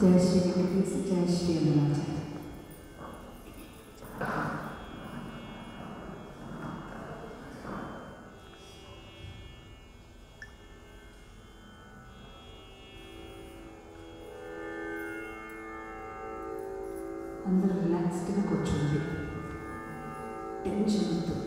जय श्री वेंकटेश, जय श्री अन्नमाचार्य। अंदर रिलैक्स्ड గా కూర్చోండి, టెన్షన్ వద్దు.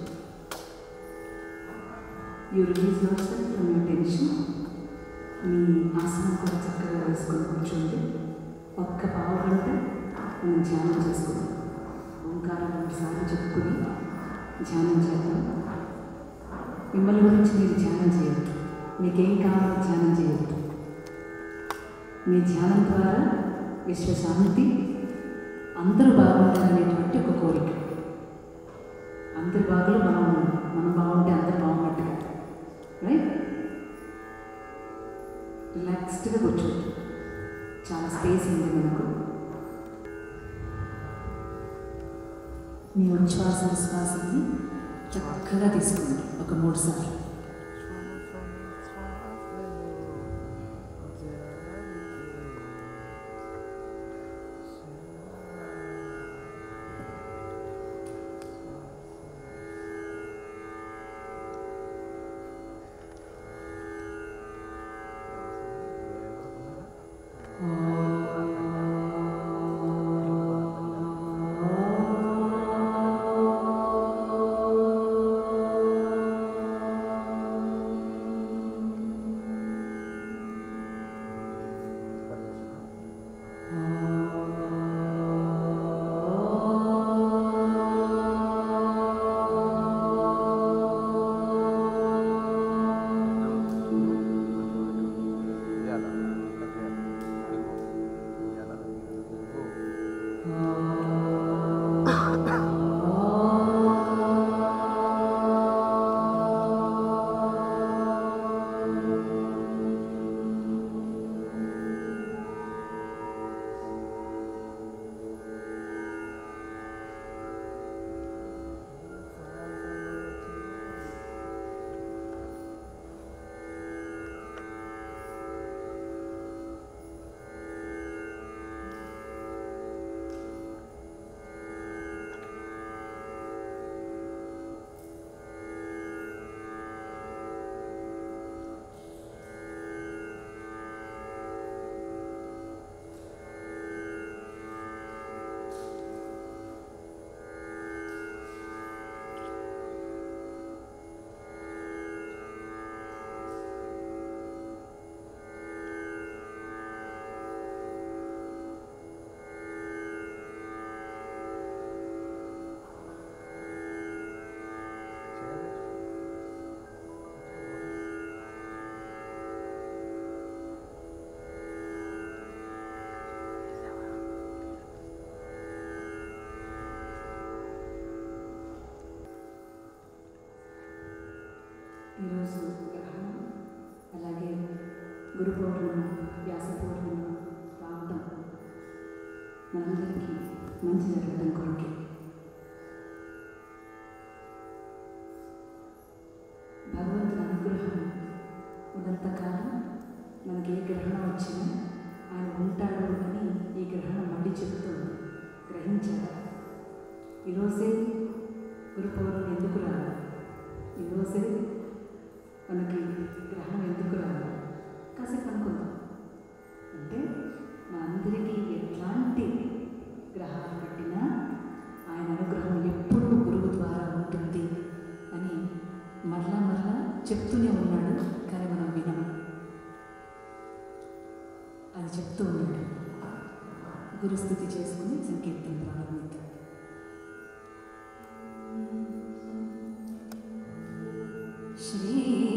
You release yourself from your tension. మీ ఆసనం కూడా చక్కగా వేసుకొని కూర్చోండి. ఒక్క పావు గంట మనం ధ్యానం చేసుకుందాం. ఓంకారం 3 సార్లు చెప్పుకుని ధ్యానం చేద్దాం. మిమ్మల్ని గురించి మీరు ధ్యానం చేయొద్దు, మీకేం కావాలో ధ్యానం చేయొద్దు. మీ ధ్యానం ద్వారా విశ్వశాంతి, అందరూ బాగుంటారనేటువంటి ఒక కోరిక. అందరి బాగులు మనం బాగుంటే అందరు బాగున్నట్టుగా, రైట్? రిలాక్స్డ్గా కూర్చోండి. చాలా స్పేస్ ఉంది మనకు. మీ ఉచ్ఛ్వాస విశ్వాసాన్ని చక్కగా తీసుకోండి ఒక 3 సార్లు. ఈరోజు గ్రహణం, అలాగే గురు పౌర్ణమి, వ్యాస పౌర్ణమి రావడం మనందరికీ మంచి జరగడం కొరకే. భగవంతుని అనుగ్రహం ఉన్నంతకాలం మనకి ఏ గ్రహణం వచ్చినా ఆయన ఉంటాడు అని ఈ గ్రహణం మళ్ళీ చెబుతుంది. గ్రహించారా? ఈరోజే గురు పౌర్ణమి ఎందుకు రావాలి? ఈరోజే మనకి గ్రహణం ఎందుకు రావాలి? కాసేపు అనుకుందాం. అంటే మా అందరికీ ఎట్లాంటి గ్రహాలు పట్టినా ఆయన అనుగ్రహం ఎప్పుడూ గురువు ద్వారా ఉంటుంది అని మరలా మరలా చెప్తూనే ఉన్నాడు. కానీ మనం వినము. అది చెప్తూ ఉన్నాడు. గురుస్థుతి చేసుకుని సంకీర్తన ప్రారంభిద్దాం. श्री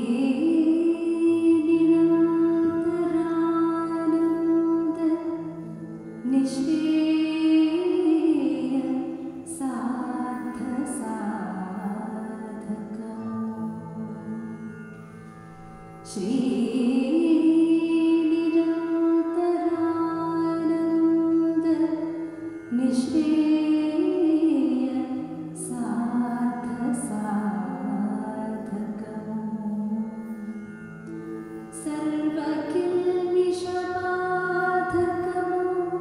निरन्तरानन्द निष्क्रिय साध साधका श्री निरन्तरानन्द निष्क्रिय साध साधका सर्वकिल्बिषबाधकम्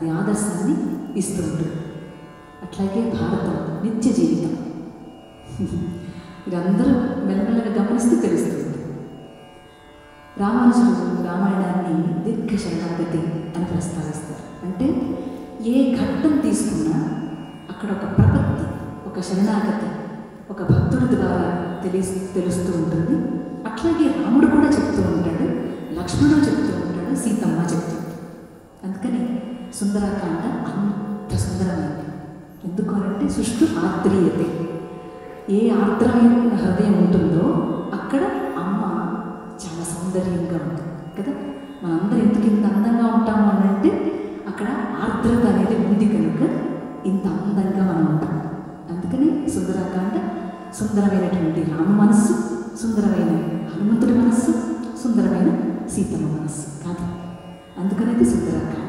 అది ఆదర్శాన్ని ఇస్తూ ఉంటుంది. అట్లాగే భారతం నిత్య జీవితం. మీరందరూ మెల్లమెల్లగా గమనిస్తూ తెలుస్తుంది. రామానుజుడు రామాయణాన్ని దీర్ఘ శరణాగతి అని ప్రస్తావిస్తారు. అంటే ఏ ఘట్టం తీసుకున్నా అక్కడ ఒక ప్రపత్తి, ఒక శరణాగతి, ఒక భక్తుడి ద్వారా తెలుస్తూ ఉంటుంది. అట్లాగే రాముడు కూడా చెప్తూ ఉంటాడు, లక్ష్మణుడు చెప్తూ ఉంటాడు, సీతమ్మ చెప్తూ ఉంటాడు. అందుకని సుందరకాండ అంత సుందరమైంది. ఎందుకు అంటే సుష్టు ఆర్ద్రీయతే. ఏ ఆర్ద్రమైన హృదయం ఉంటుందో అక్కడ అమ్మ చాలా సౌందర్యంగా ఉంటుంది కదా. మనందరూ ఎందుకు ఇంత అందంగా ఉంటాము అని అంటే అక్కడ ఆర్ద్రత అనేది ఉంది కనుక ఇంత అందంగా మనం ఉంటాం. అందుకని సుందరకాండ సుందరమైనటువంటి రామ మనస్సు, సుందరమైన హనుమంతుడి మనస్సు, సుందరమైన సీతమ్మ మనస్సు కాదు. అందుకనేది సుందరకాండ.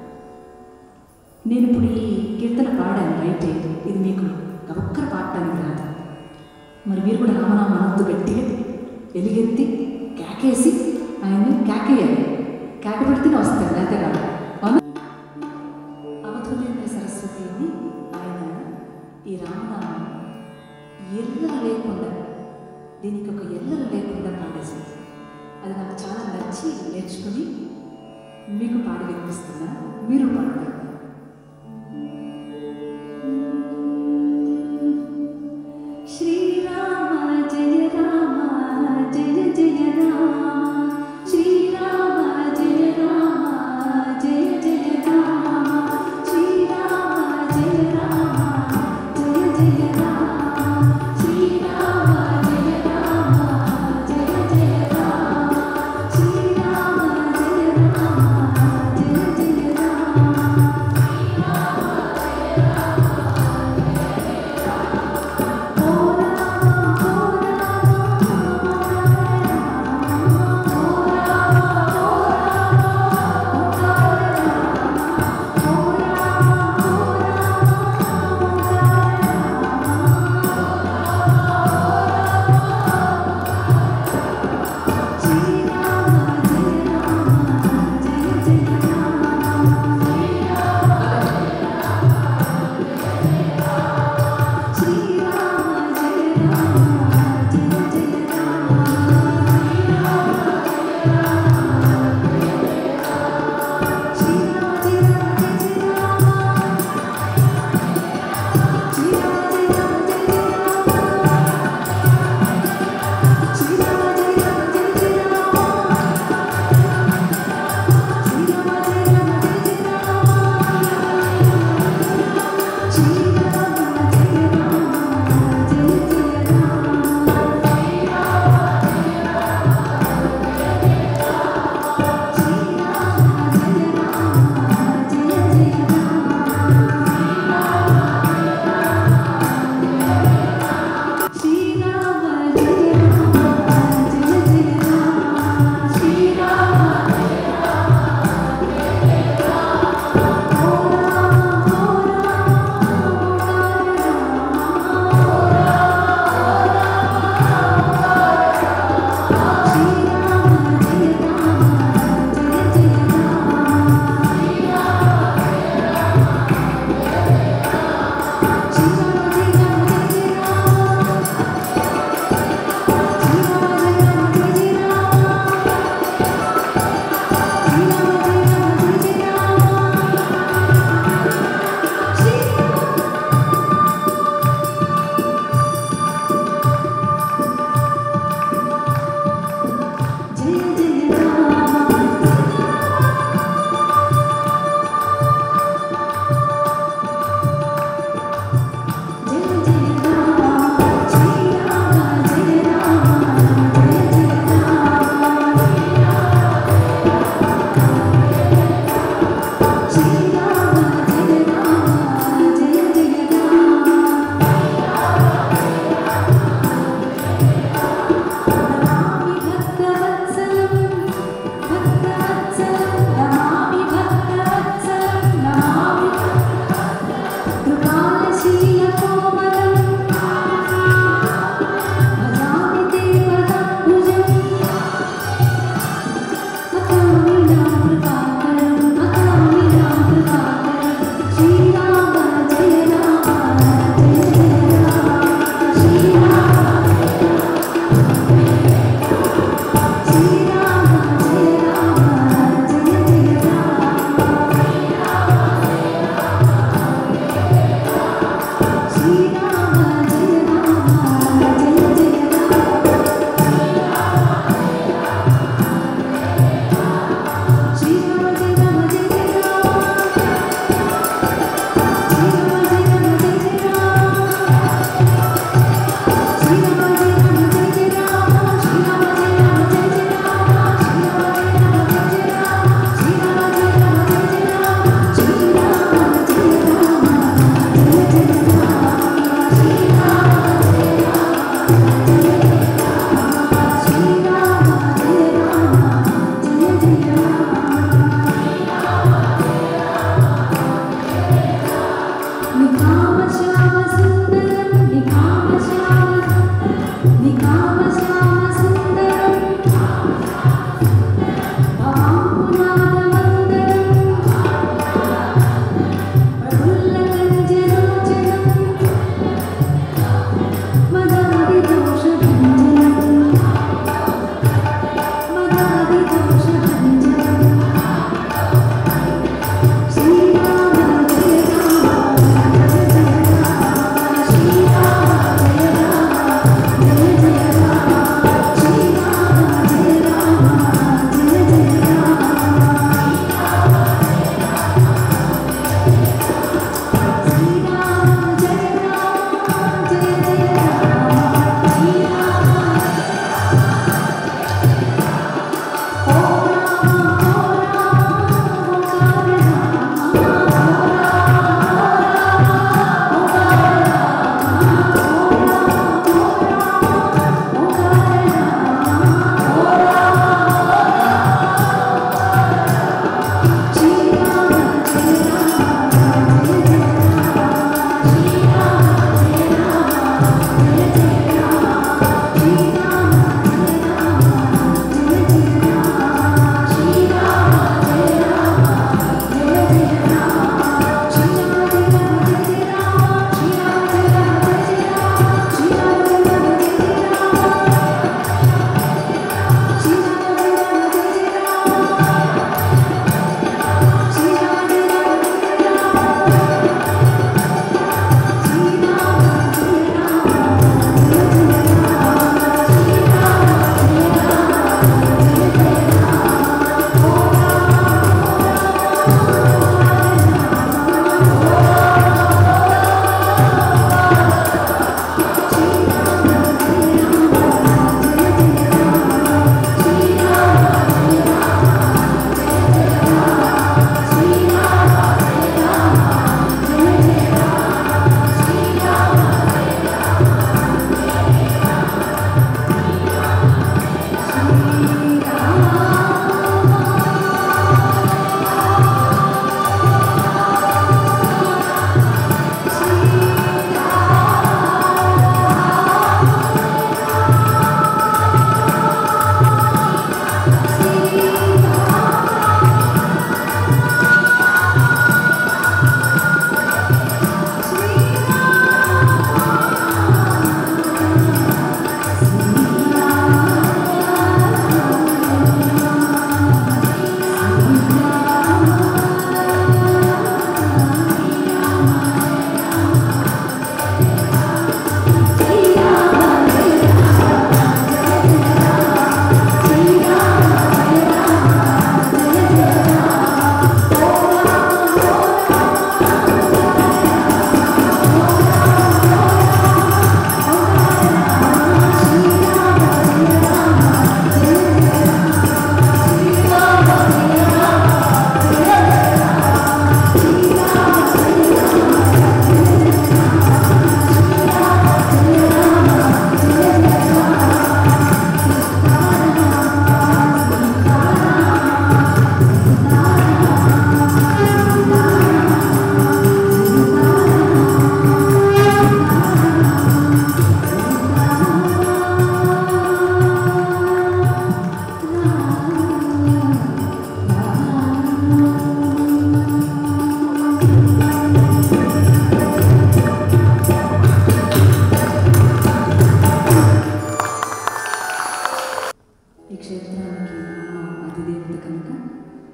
నేను ఇప్పుడు ఈ కీర్తన పాడాను రైట్. ఇది మీకు ఒక్కరు పాడటానికి రాదు. మరి మీరు కూడా రామనామ అనంతు గట్టిగా ఎలుగెత్తి కేకేసి ఆయన్ని కేకేయాలి. కేక పెడితేనే వస్తాడు, లేకపోతే రాడు. అవునా? అవధూతేంద్ర సరస్వతిని ఆయన ఈ రామనామం ఎల్లలు లేకుండా, దీనికి ఒక ఎల్లలు లేకుండా పాడేసింది. అది నాకు చాలా నచ్చి నేర్చుకుని మీకు పాడి వినిపిస్తున్నా. మీరు పాడతారు.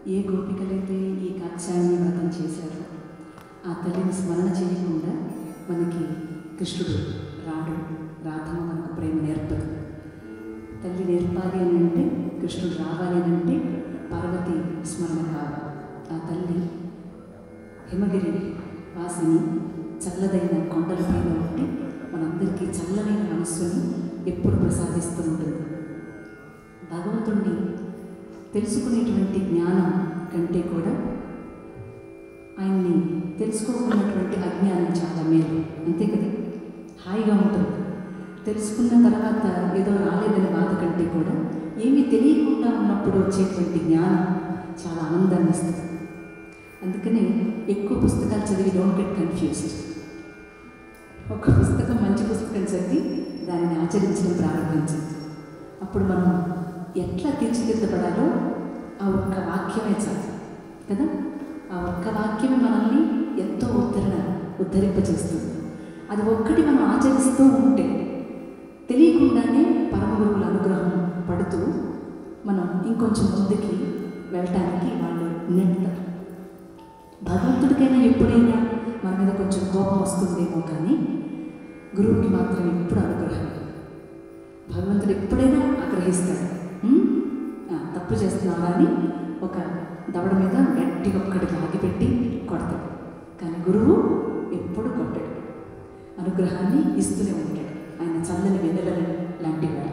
ఏ గోపికలైతే ఈ కాత్యాయని వ్రతం చేశారో ఆ తల్లిని స్మరణ చేయకుండా మనకి కృష్ణుడు రాడు, రాధమ్మ మనకు ప్రేమ నేర్పదు. తల్లి నేర్పాలి అని అంటే, కృష్ణుడు రావాలి అని అంటే పార్వతి స్మరణ కాదు. ఆ తల్లి హిమగిరి వాసిని చల్లదైన కొండల పైన ఉండి మనందరికీ చల్లనైన మనస్సుని ఎప్పుడు ప్రసాదిస్తూ ఉంటుంది. భగవంతుణ్ణి తెలుసుకునేటువంటి జ్ఞానం కంటే కూడా ఆయన్ని తెలుసుకోకున్నటువంటి అజ్ఞానం చాలా మేలు, అంతే కదా. హాయిగా ఉంటుంది. తెలుసుకున్న తర్వాత ఏదో రాలేదని బాధ కంటే కూడా ఏమీ తెలియకుండా ఉన్నప్పుడు వచ్చేటువంటి జ్ఞానం చాలా ఆనందాన్ని ఇస్తుంది. అందుకనే ఎక్కువ పుస్తకాలు చదివి డోంట్ గెట్ కన్ఫ్యూజ్డ్. ఒక పుస్తకం మంచి పుస్తకం చదివి దానిని ఆచరించడం ప్రారంభించింది. అప్పుడు మనం ఎట్లా తీర్చిదిద్దపడాలో ఆ ఒక్క వాక్యమే చాలు కదా. ఆ ఒక్క వాక్యమే మనల్ని ఎంతో ఉద్ధరింపచేస్తుంది. అది ఒక్కటి మనం ఆచరిస్తూ ఉంటే తెలియకుండానే పరమ గురువుల అనుగ్రహం పడుతూ మనం ఇంకొంచెం ముందుకి వెళ్ళటానికి వాళ్ళు నెడతారు. భగవంతుడికైనా ఎప్పుడైనా మన మీద కొంచెం కోపం వస్తుందేమో కానీ గురువుకి మాత్రం ఎప్పుడు అనుగ్రహం. భగవంతుడు ఎప్పుడైనా ఆగ్రహిస్తాడు. తప్పు చేస్తున్నావా అని ఒక దవడ మీద గట్టిగా ఒక్కటి లాగిపెట్టి కొడతాడు. కానీ గురువు ఎప్పుడు కొట్టాడు, అనుగ్రహాన్ని ఇస్తూనే ఉంటాడు. ఆయన చల్లని వెన్నెల లాంటి వాడు.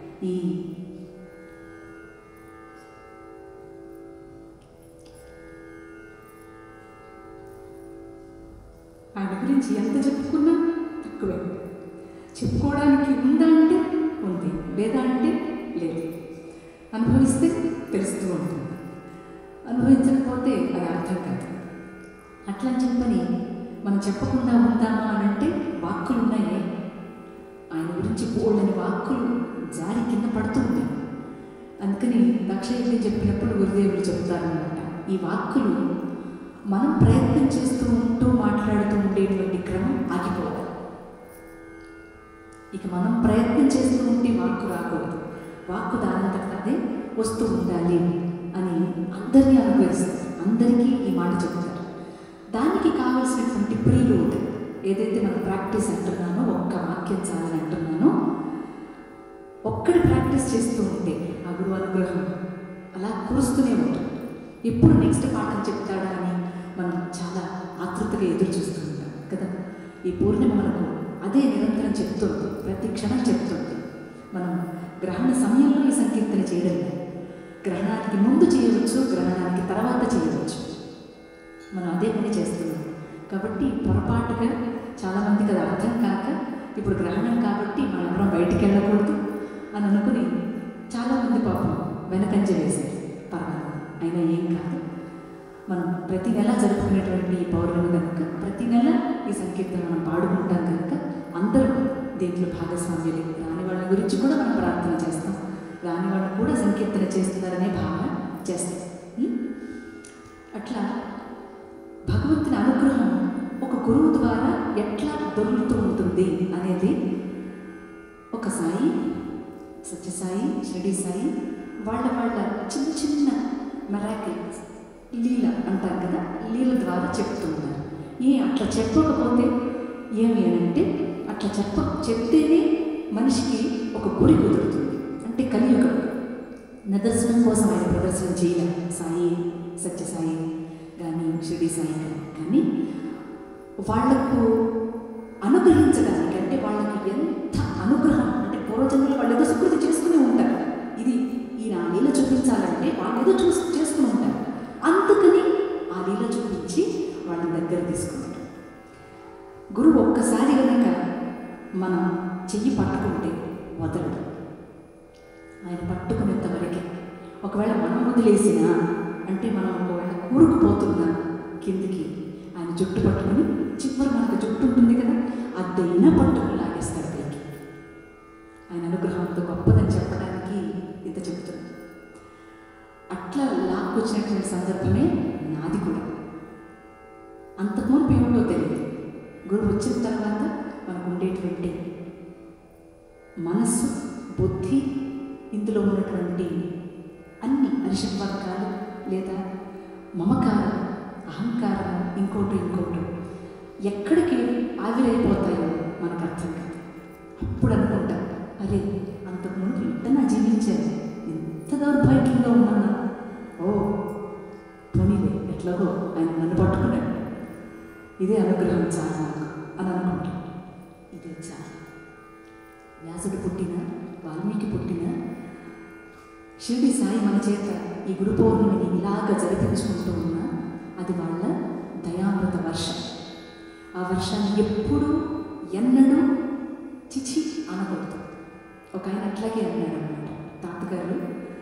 ఆయన గురించి ఎంత చెప్పుకున్నా తక్కువే. చెప్పుకోవడానికి ఉందా అంటే ఉంది, లేదా అంటే లేదు. అనుభవిస్తే తెలుస్తూ ఉంటుంది, అనుభవించకపోతే అది అర్థం కాదు. అట్లా చెప్పని మనం చెప్పకుండా ఉందామా అని అంటే వాక్కులు ఉన్నాయే, ఆయన గురించి బోల్డని వాక్కులు జారి కింద పడుతూ ఉంటాయి. అందుకని దక్షయజ్ఞం చెప్పినప్పుడు గురుదేవులు చెప్తారనమాట, ఈ వాక్కులు మనం ప్రయత్నం చేస్తూ ఉంటూ మాట్లాడుతూ ఉండేటువంటి క్రమం ఆగిపోవాలి. ఇక మనం ప్రయత్నం చేస్తూ ఉంటే వాక్కు రాకూడదు, వాక్కు దానంతట అదే వస్తూ ఉండాలి అని అందరినీ అనుభవిస్తారు. అందరికీ ఈ మాట చెప్తారు. దానికి కావలసినటువంటి ప్రీలోడ్ ఏదైతే మనం ప్రాక్టీస్ అంటున్నానో, ఒక్క వాక్యం చాలని అంటున్నానో, ఒక్కడి ప్రాక్టీస్ చేస్తూ ఉంటే ఆ గురువు అనుగ్రహం అలా కురుస్తూనే ఉంటుంది. ఎప్పుడు నెక్స్ట్ పాఠం చెప్తాడా అని మనం చాలా ఆతృతగా ఎదురు చూస్తూ ఉంటాం కదా. ఈ పూర్ణిమ మనకు అదే నిరంతరం చెప్తుంది, ప్రతి క్షణం చెప్తుంది. మనం గ్రహణ సమయంలో ఈ సంకీర్తన చేయడం లేదు. గ్రహణానికి ముందు చేయవచ్చు, గ్రహణానికి తర్వాత చేయవచ్చు. మనం అదే పని చేస్తున్నాం. కాబట్టి పొరపాటుగా చాలామందికి అది అర్థం కాక ఇప్పుడు గ్రహణం కాబట్టి మనం ఎవరం బయటికి వెళ్ళకూడదు అని అనుకుని చాలామంది పాపం వెనకంజ వేశారు. పర్వాలేదు, అయినా ఏం కాదు. మనం ప్రతి నెల జరుపుకునేటువంటి ఈ పౌర్ణమి కనుక ప్రతి నెల ఈ సంకీర్తన మనం పాడుకుంటాం కనుక అందరూ దీంట్లో భాగస్వామ్యులు. రాని వాళ్ళ గురించి కూడా మనం ప్రార్థన చేస్తాం, రాని వాళ్ళు కూడా సంకీర్తన చేస్తున్నారనే భావన చేస్తాం. అట్లా భగవంతుని అనుగ్రహం ఒక గురువు ద్వారా ఎట్లా దొరుకుతూ ఉంటుంది అనేది ఒక సాయి, సత్యసాయి, షిరిడి సాయి వాళ్ళ చిన్న చిన్న మెరాకిల్స్, లీల అంటారు కదా, లీల ద్వారా చెప్తున్నారు. అట్లా చెప్పకపోతే ఏమి అంటే, అట్లా చెప్తేనే మనిషికి ఒక గురి కుదురుతుంది. అంటే కలియుగం నిదర్శనం కోసం ఆయన ప్రదర్శన చేయలేదు. సాయి, సత్యసాయి కానీ షిరిడి సాయి కానీ వాళ్లకు అనుగ్రహించడానికి, అంటే వాళ్ళకి ఎంత అనుగ్రహం అంటే పూర్వజన్మలో వాళ్ళు ఏదో సుకృతి చేసుకుని ఉంటారు. ఇది ఈయన ఆ లీల చూపించాలంటే వాళ్ళు ఏదో చేసుకుని ఉంటారు. అందుకని ఆ లీల చూపించి వాళ్ళని దగ్గర తీసుకుంటారు. గురువు ఒక్కసారి కనుక మనం చెయ్యి పట్టుకుంటే వదలడు. ఆయన పట్టుకునేంత వరకే. ఒకవేళ మనం వదిలేసినా అంటే మనం ఒకవేళ కూరుకుపోతున్నా కిందికి ఆయన జుట్టు పట్టుకుని, చివరి మనకు జుట్టు ఉంటుంది కదా, అద్దైనా పట్టుకుని లాగేస్తాడు పైకి. ఆయన అనుగ్రహంతో గొప్పదని చెప్పడానికి ఇంత చెబుతుంది. అట్లా లాక్కొచ్చినటువంటి సందర్భమే నాది కూడా. అంతకుముందు ఏమిటో తెలియదు. గురువు వచ్చిన తర్వాత మనకు ఉండేటువంటి మనస్సు, బుద్ధి, ఇందులో ఉన్నటువంటి అన్ని అరిషడ్ వర్గాలు లేదా మమకారం, అహంకారం, ఇంకోటి ఎక్కడికి ఆవిరైపోతాయో మనకు అర్థం కాదు. అప్పుడు అనుకుంటాం, అరే అంతకుముందు ఇంతనా జీవించాను, ఎంత దౌర్భాగ్యంగా ఉన్నానా, ఓ పోనీలే ఎట్లాగో ఆయన నన్ను పట్టుకున్నాడు, ఇదే అనుగ్రహం చాలా నాకు అని అనుకుంటాం. ఇదే చాలా. వ్యాసుడు పుట్టిన, వాల్మీకి పుట్టిన, షిరిడి సాయి మన చేత ఈ గురు పౌర్ణమిని ఇలాగ జరిపించుకుంటూ ఉన్నా అది వాళ్ళ దయామృత వర్షం. ఆ వర్షాన్ని ఎప్పుడూ ఎన్నడూ చిచి అనకూడదు. ఒక ఆయన అట్లాగే అన్నాడు అన్నమాట. తాతగారు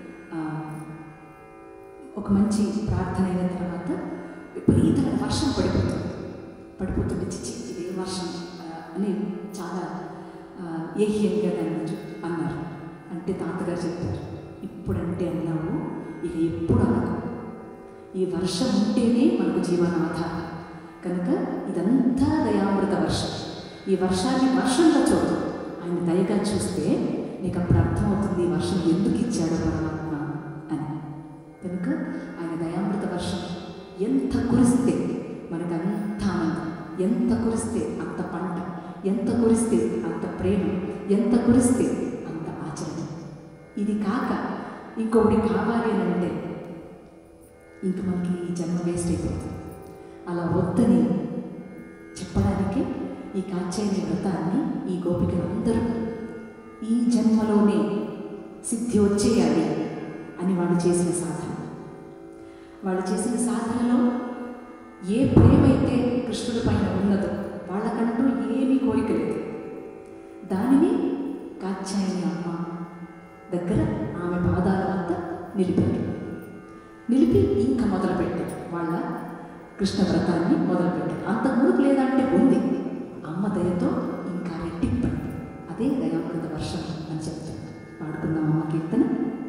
ఒక మంచి ప్రార్థన అయిన తర్వాత విపరీతమైన వర్షం పడిపోతుంది చిచి ఇదే వర్షం అని చాలా ఏహ్యంగా దాన్ని అన్నారు. అంటే తాతగారు చెప్పారు, ఇప్పుడంటే అన్నావు, ఇక ఎప్పుడు అనకు. ఈ వర్షం ఉంటేనే మనకు జీవనాధారం కనుక ఇదంతా దయామృత వర్షం. ఈ వర్షాన్ని వర్షంలో చూడు, ఆయన దయగా చూస్తే నీకు అప్పుడు అర్థమవుతుంది ఈ వర్షం ఎందుకు ఇచ్చాడో పరమాత్మ అని. కనుక ఆయన దయామృత వర్షం ఎంత కురిస్తే మనకు అంత ఆనందం, ఎంత కురిస్తే అంత పంట, ఎంత కురిస్తే అంత ప్రేమ, ఎంత కురిస్తే అంత ఆచరణ. ఇది కాక ఇంకొకటి కావాలి అని అంటే ఇంక మనకి ఈ జన్మ వేస్ట్ అయిపోతుంది. అలా వద్దని చెప్పడానికే ఈ కాత్యాయని వ్రతాన్ని ఈ గోపికలందరూ ఈ జన్మలోనే సిద్ధి వచ్చేయాలి అని వాళ్ళు చేసిన సాధన. వాళ్ళు చేసిన సాధనలో ఏ ప్రేమైతే కృష్ణుడి పైన ఉన్నదో వాళ్ళకంటూ ఏమీ కోరిక లేదు. దానిని కాత్యాయని అమ్మ దగ్గర ఆమె పాదాల వద్ద నిలిపి ఇంకా మొదలుపెట్టారు వాళ్ళ కృష్ణ వ్రతాన్ని మొదలుపెట్టారు. అంతకుముందు లేదంటే ఉంది, అమ్మ దయతో ఇంకా రెట్టింపండి. అదే దయామృత వర్షం అని చెప్తారు. పాడుకుందాం అమ్మ కీర్తన.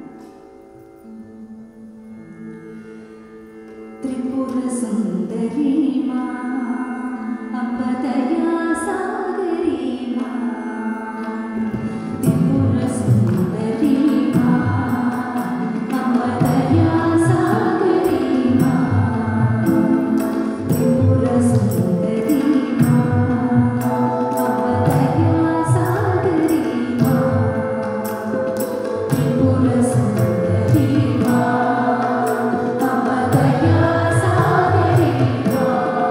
త్రిపుర సుందరీ మా అమ్మ దయా సాగరీ మా, త్రిపుర సుందరీ మా అమ్మ దయా సాగరీ మా, త్రిపుర సుందరీ మా అమ్మ దయా సాగరీ మా, త్రిపుర సుందరీ మా అమ్మ దయా సాగరీ మా,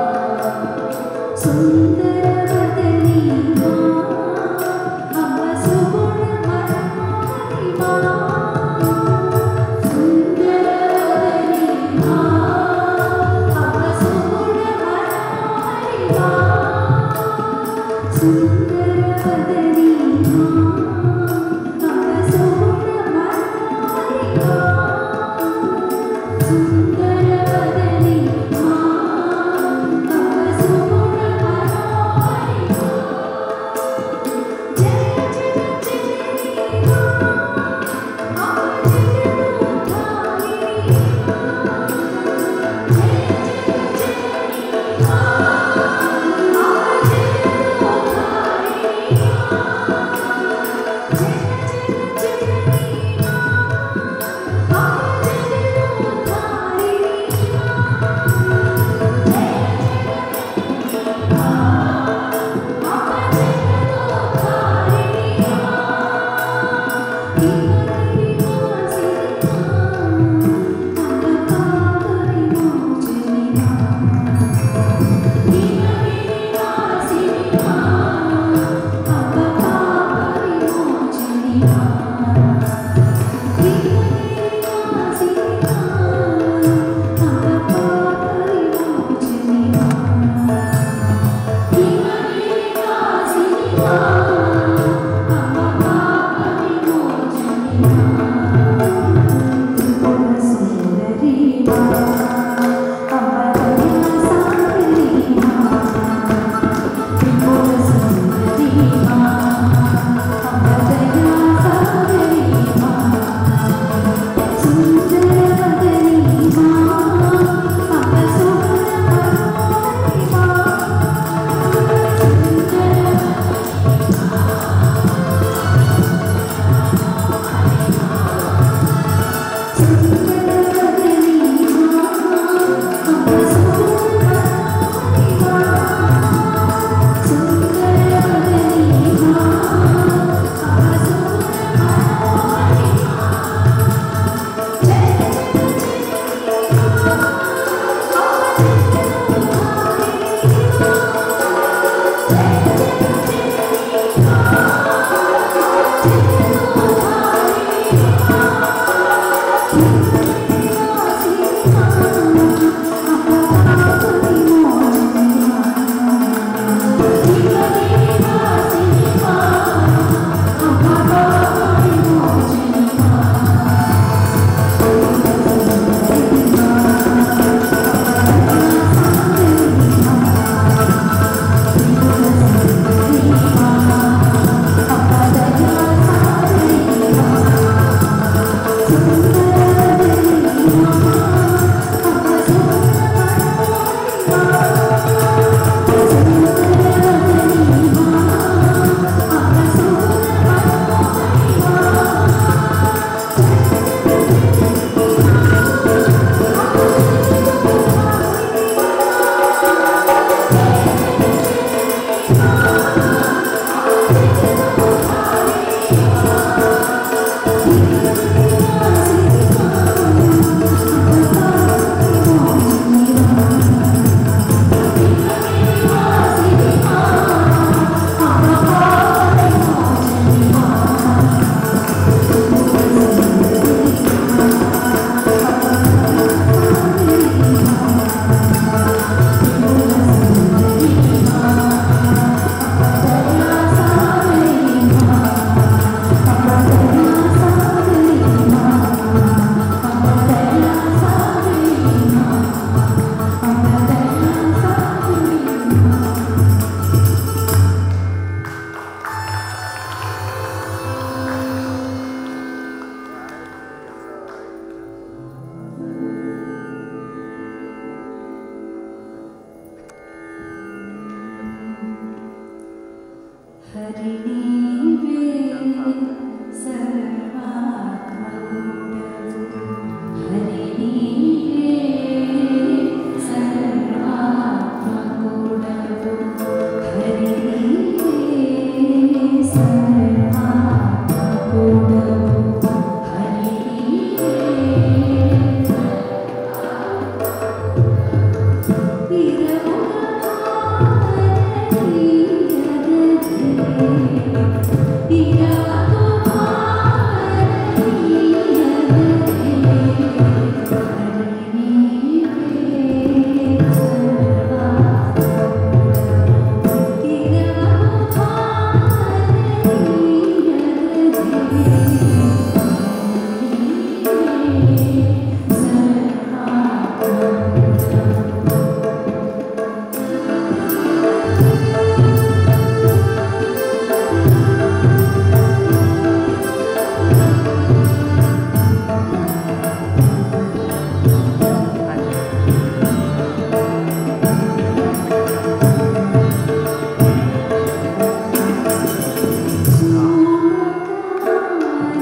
సుందరవదనీ మా అమ్మ సుగుణ మనోహరి మా, సుందరవదనీ మా అమ్మ సుగుణ మనోహరి మా, సుందరవదనీ మా అమ్మ సుగుణ మనోహరి మా, సుందరవదనీ మా అమ్మ సుగుణ మనోహరి మా, జయ జయ జననీ మా అమ్మ జగన్మోహిని మా, జయ జయ జననీ మా అమ్మ జగన్మోహిని మా, జయ జయ జననీ మా అమ్మ జగన్మోహిని మా, జయ జయ మా అమ్మ జగన్మోహిని మా, హిమగిరి వాసిని మా అమ్మ పాప విమోచని మా, హిమగిరి వాసిని మా అమ్మ పాప విమోచని మా, హిమగిరి వాసిని మా అమ్మ పాప విమోచని మా, హిమగిరి వాసిని మా అమ్మ పాప విమోచని మా,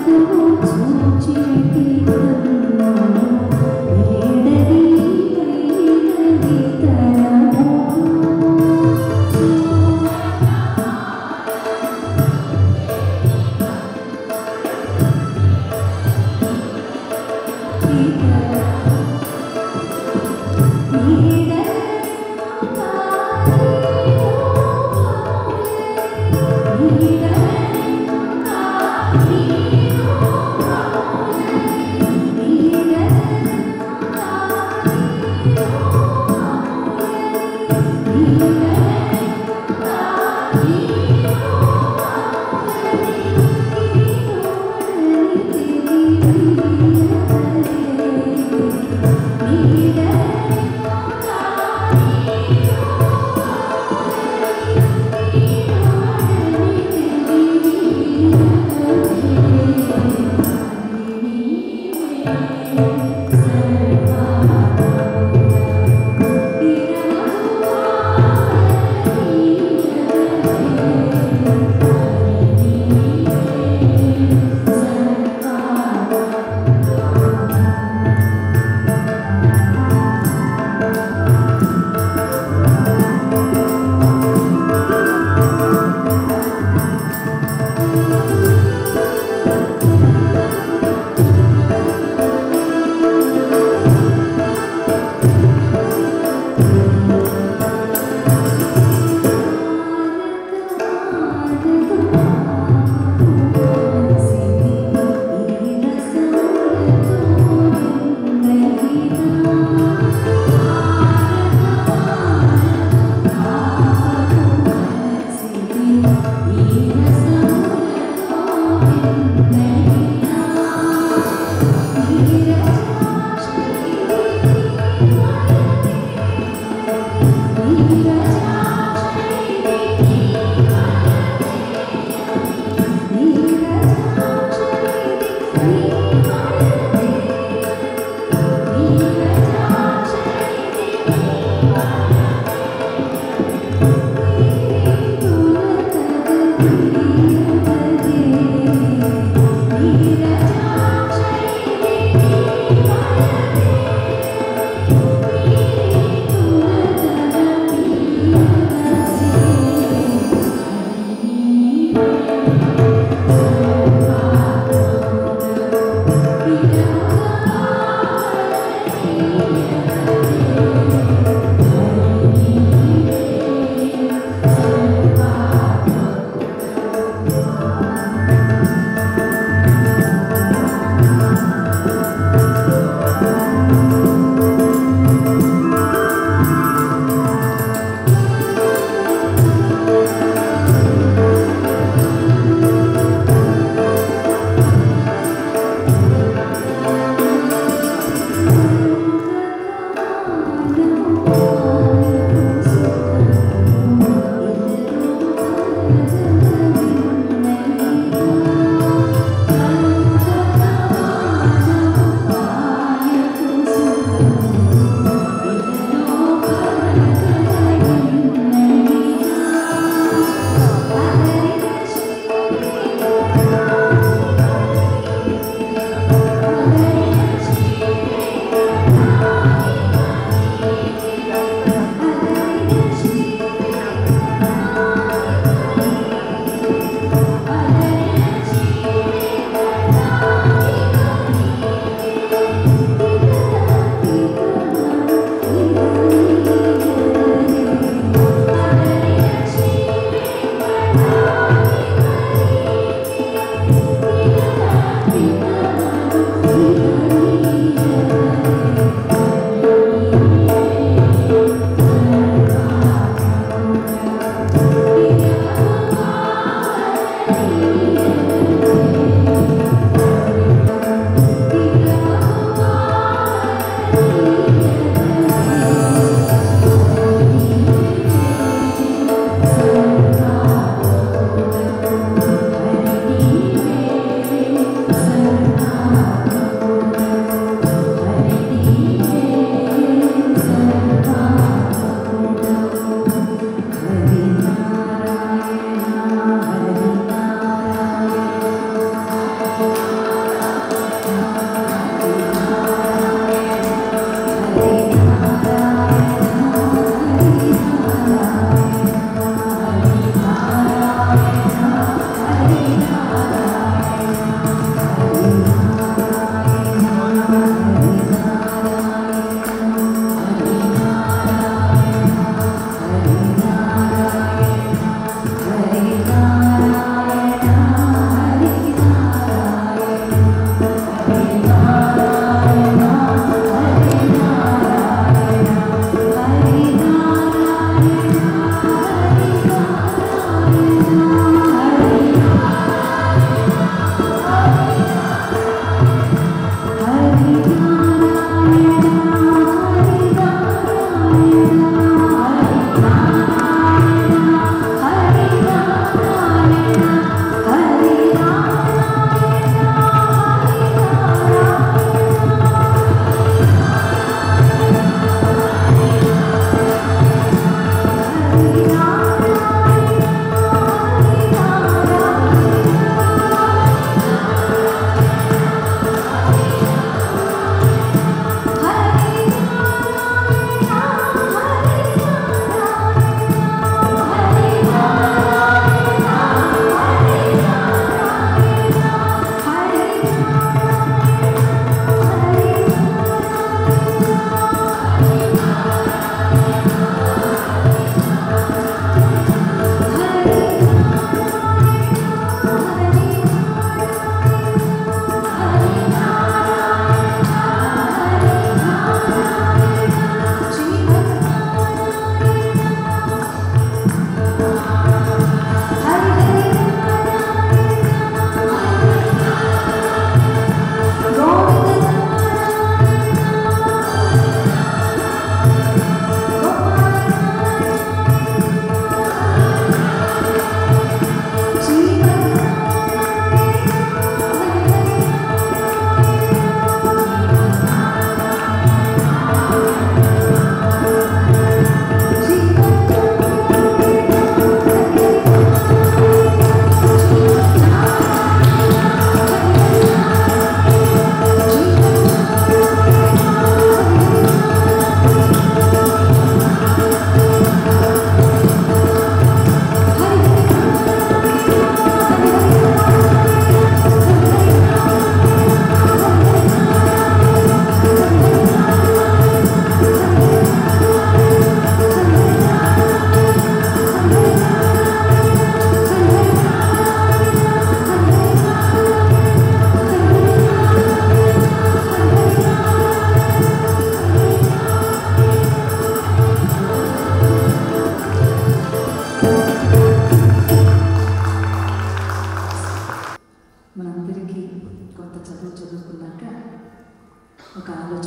Thank you.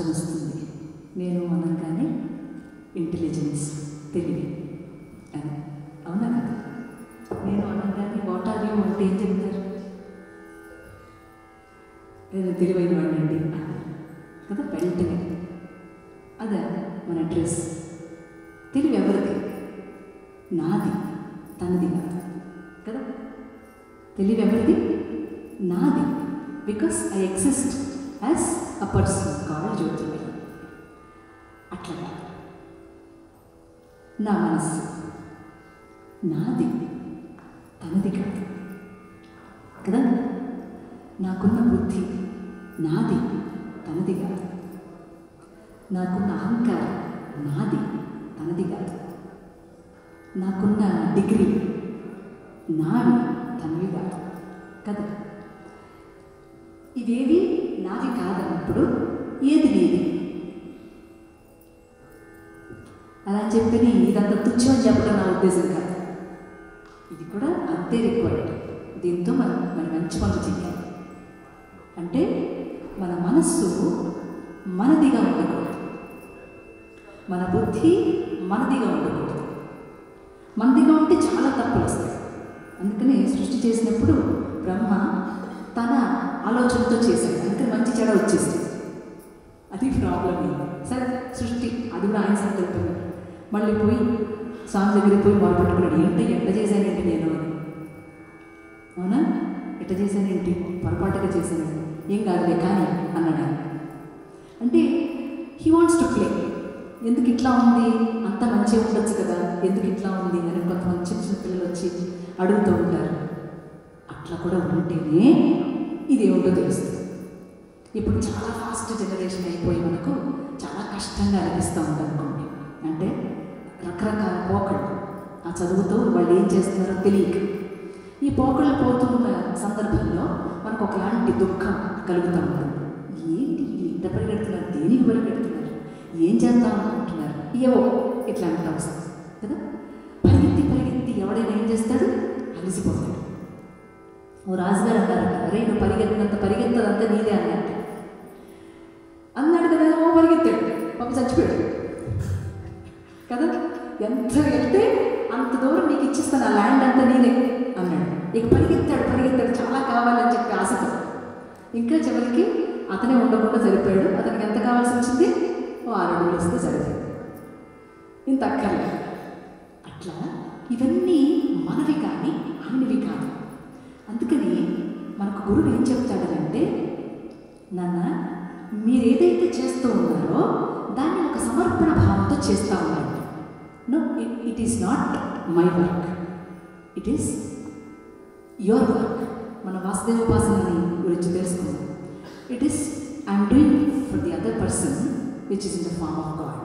ఆలోచన వస్తుంది. నేను అనగానే ఇంటెలిజెన్స్, తెలివి అని. అవునా కదా? నేను అనగానే వాట్ ఆర్ యూ అంటే ఏం చెప్తారు? నేను తెలివైన వాడినండి కదా వెంటనే. అదే మన డ్రెస్. తెలివి ఎవరిది? నాది, తనది కాదు కదా. తెలివి ఎవరిది? నాది. Because I exist as a person called Jyothirmayi. అట్లా కాదు. నా మనస్సు నాది, తనది కాదు కదా. నాకున్న బుద్ధి నాది, తనది కాదు. నాకున్న అహంకారం నాది, తనది కాదు. నాకున్న డిగ్రీ నావి, తనవి కాదు కదా. ఇవేవి నావి కాదన్నప్పుడు ఏది నీది? అలా చెప్పని ఇదంతా తుచ్చమని చెప్పడం నా ఉద్దేశం కాదు. ఇది కూడా అంతే రిక్వైర్డ్. దీంతో మనం మంచి పనులు చేయాలి. అంటే మన మనస్సు మనదిగా ఉండకూడదు, మన బుద్ధి మనదిగా ఉండకూడదు. మనదిగా ఉంటే చాలా తప్పులు వస్తాయి. అందుకని సృష్టి చేసినప్పుడు బ్రహ్మ తన ఆలోచనతో చేశాడు. అందుకని మంచి చెడ వచ్చేసింది. అది ప్రాబ్లం. సరే సృష్టి అది కూడా ఆయన సంకల్పం. మళ్ళీ పోయి స్వామి దగ్గరికి పోయి మొదలుపెట్టుకున్నాడు. ఏంటి ఎట్ట చేశానేంటి నేను? అవునా, ఎట్ట చేశానేంటి? పొరపాటుగా చేశాను, ఏం కాదులే కానీ అన్నాడు. అంటే హీ వాంట్స్ టు ప్లే. ఎందుకు ఇట్లా ఉంది? అంత మంచిగా ఉండొచ్చు కదా, ఎందుకు ఇట్లా ఉంది అని కొంతమంది చిన్న చిన్న పిల్లలు వచ్చి అడుగుతూ ఉంటారు. అట్లా కూడా ఉంటేనే ఇదేమిటో తెలుస్తుంది. ఇప్పుడు చాలా ఫాస్ట్ జనరేషన్ అయిపోయి మనకు చాలా కష్టంగా అనిపిస్తూ ఉంటుంది అనుకోండి. అంటే రకరకాల పోకళ్ళు, ఆ చదువుతో వాళ్ళు ఏం చేస్తున్నారో తెలియక ఈ పోకళ్ళు పోతున్న సందర్భంలో మనకు ఒకలాంటి దుఃఖం కలుగుతూ ఉంటుంది. ఏంటి ఇంత పరిగెడుతున్నారు, దేనికి పరిగెడుతున్నారు, ఏం చేద్దాం అనుకుంటున్నారు, ఏవో ఇట్లాంటి అవసరం కదా. పరిగెత్తి ఎవడైనా ఏం చేస్తాడు? అలసిపోతాడు. ఓ రాజుగారు అన్నారట, అరే నువ్వు పరిగెత్తదంతా నీదే అన్నాడు కదా. ఓ పరిగెత్తాడు, పాప చచ్చిపోయాడు కదా. ఎంత వెళ్తే అంత దూరం నీకు ఇచ్చిస్తాను, ఆ ల్యాండ్ అంతా నేనే అన్నాడు. ఇక పరిగెత్తాడు చాలా కావాలని చెప్పి ఆశతో. ఇంకా చివరికి అతనే ఉండకుండా సరిపోయాడు. అతనికి ఎంత కావాల్సి వచ్చింది? ఓ 6 అడుగులు వస్తే సరిపోయింది, ఇంత అక్కర్లేదు. అట్లా ఇవన్నీ మనవి కానీ ఆయనవి కాదు. అందుకని మనకు గురువు ఏం చెప్తాడనంటే, నాన్న మీరు ఏదైతే చేస్తూ ఉన్నారో దాన్ని ఒక సమర్పణ భావంతో చేస్తూ ఉన్నారు. No, it is not my work, it is your work. మన వాసుదేవోపాసనని గురించి తెలుసుకుందాం. It is I'm doing for the other person which is in the form of God.